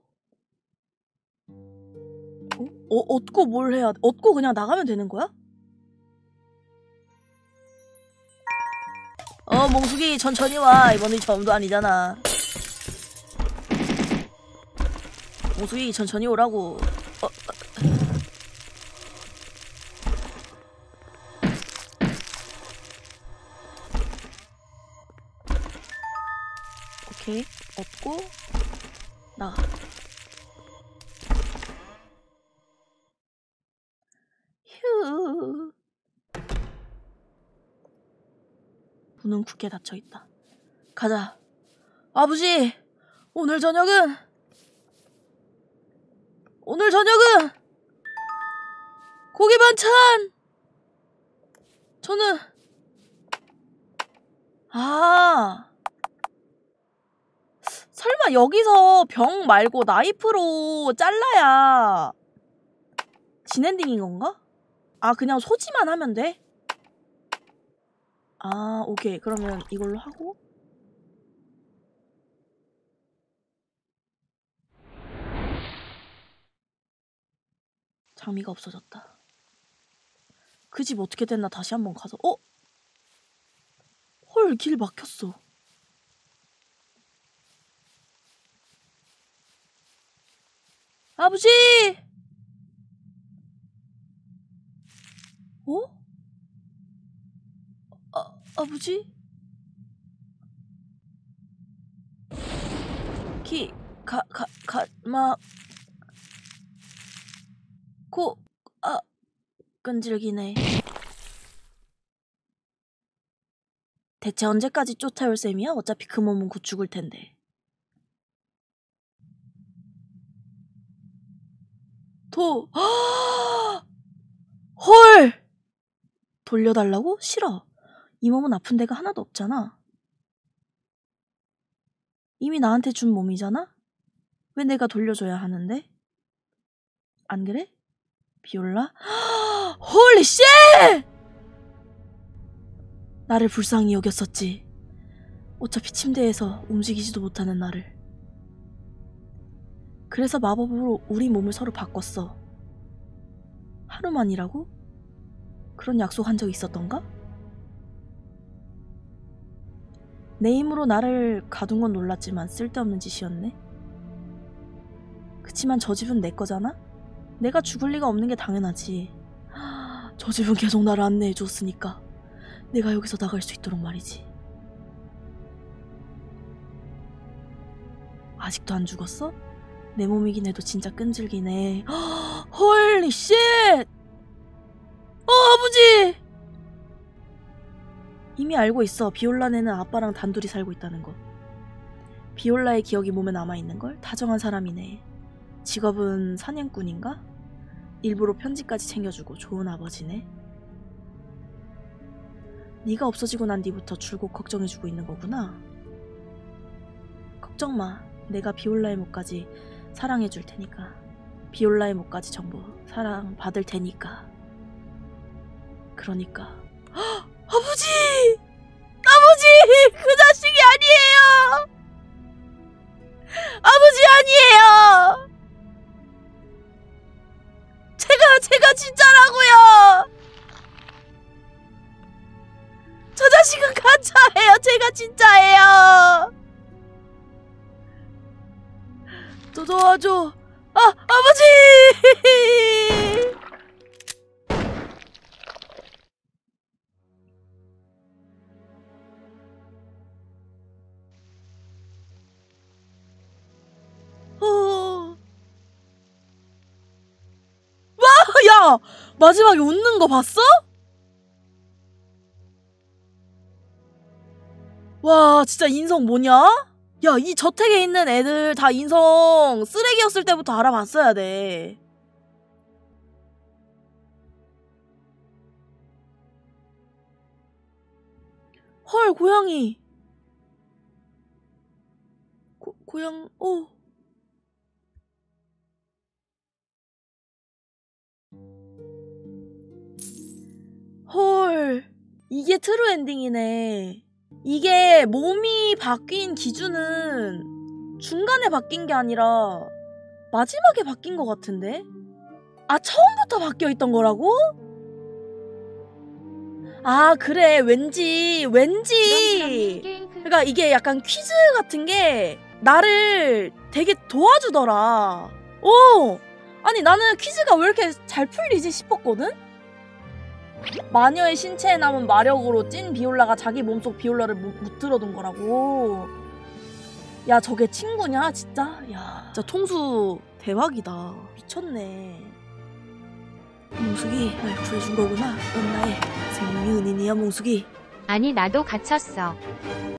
어, 얻고 뭘 해야 돼? 얻고 그냥 나가면 되는 거야? 어, 몽숙이 천천히 와. 이번이 처음도 아니잖아. 몽숙이 천천히 오라고. 어, 어. 오케이. 얻고 나가. 휴. 문은 굳게 닫혀있다. 가자. 아버지! 오늘 저녁은 오늘 저녁은 고기 반찬! 저는 아 설마 여기서 병 말고 나이프로 잘라야 진엔딩인 건가? 아, 그냥 소지만 하면 돼? 아, 오케이. 그러면 이걸로 하고 장미가 없어졌다. 그 집 어떻게 됐나 다시 한번 가서 어? 헐, 길 막혔어. 아버지! 어? 아, 아버지? 기, 가, 가, 가, 마, 고, 아, 끈질기네. 대체 언제까지 쫓아올 셈이야? 어차피 그 몸은 곧 죽을 텐데. 도, 헐! 돌려달라고? 싫어. 이 몸은 아픈 데가 하나도 없잖아. 이미 나한테 준 몸이잖아? 왜 내가 돌려줘야 하는데? 안 그래? 비올라? 홀리 쉣! 나를 불쌍히 여겼었지. 어차피 침대에서 움직이지도 못하는 나를. 그래서 마법으로 우리 몸을 서로 바꿨어. 하루만이라고? 그런 약속한 적 있었던가? 내 힘으로 나를 가둔 건 놀랐지만 쓸데없는 짓이었네. 그치만 저 집은 내 거잖아? 내가 죽을 리가 없는 게 당연하지. 저 집은 계속 나를 안내해줬으니까 내가 여기서 나갈 수 있도록 말이지. 아직도 안 죽었어? 내 몸이긴 해도 진짜 끈질기네. 헐리 쉣! 어, 아버지! 이미 알고 있어. 비올라네는 아빠랑 단둘이 살고 있다는 거. 비올라의 기억이 몸에 남아있는걸? 다정한 사람이네. 직업은 사냥꾼인가? 일부러 편지까지 챙겨주고 좋은 아버지네. 네가 없어지고 난 뒤부터 줄곧 걱정해주고 있는 거구나. 걱정 마. 내가 비올라의 목까지 사랑해줄 테니까. 비올라의 목까지 전부 사랑 받을 테니까. 그러니까 헉! 아버지! 아버지! 그 자식이 아니에요! 아버지 아니에요! 제가 제가 진짜라고요! 저 자식은 가짜예요! 제가 진짜예요! 또 도와줘! 아! 아버지! 어... 와! 야! 마지막에 웃는 거 봤어? 와, 진짜 인성 뭐냐? 야, 이 저택에 있는 애들 다 인성 쓰레기였을 때부터 알아봤어야 돼. 헐, 고양이. 고, 고양, 오. 헐, 이게 트루 엔딩이네. 이게 몸이 바뀐 기준은 중간에 바뀐 게 아니라 마지막에 바뀐 것 같은데? 아, 처음부터 바뀌어있던 거라고? 아, 그래. 왠지 왠지 그러니까 이게 약간 퀴즈 같은 게 나를 되게 도와주더라. 오! 아니, 나는 퀴즈가 왜 이렇게 잘 풀리지 싶었거든? 마녀의 신체에 남은 마력으로 찐 비올라가 자기 몸속 비올라를 무들어둔 거라고. 야, 저게 친구냐 진짜? 야, 진짜 통수 대박이다. 미쳤네. 몽숙이 날 구해준 거구나. 넌 나의 생명의 은인이야, 몽숙이. 아니 나도 갇혔어.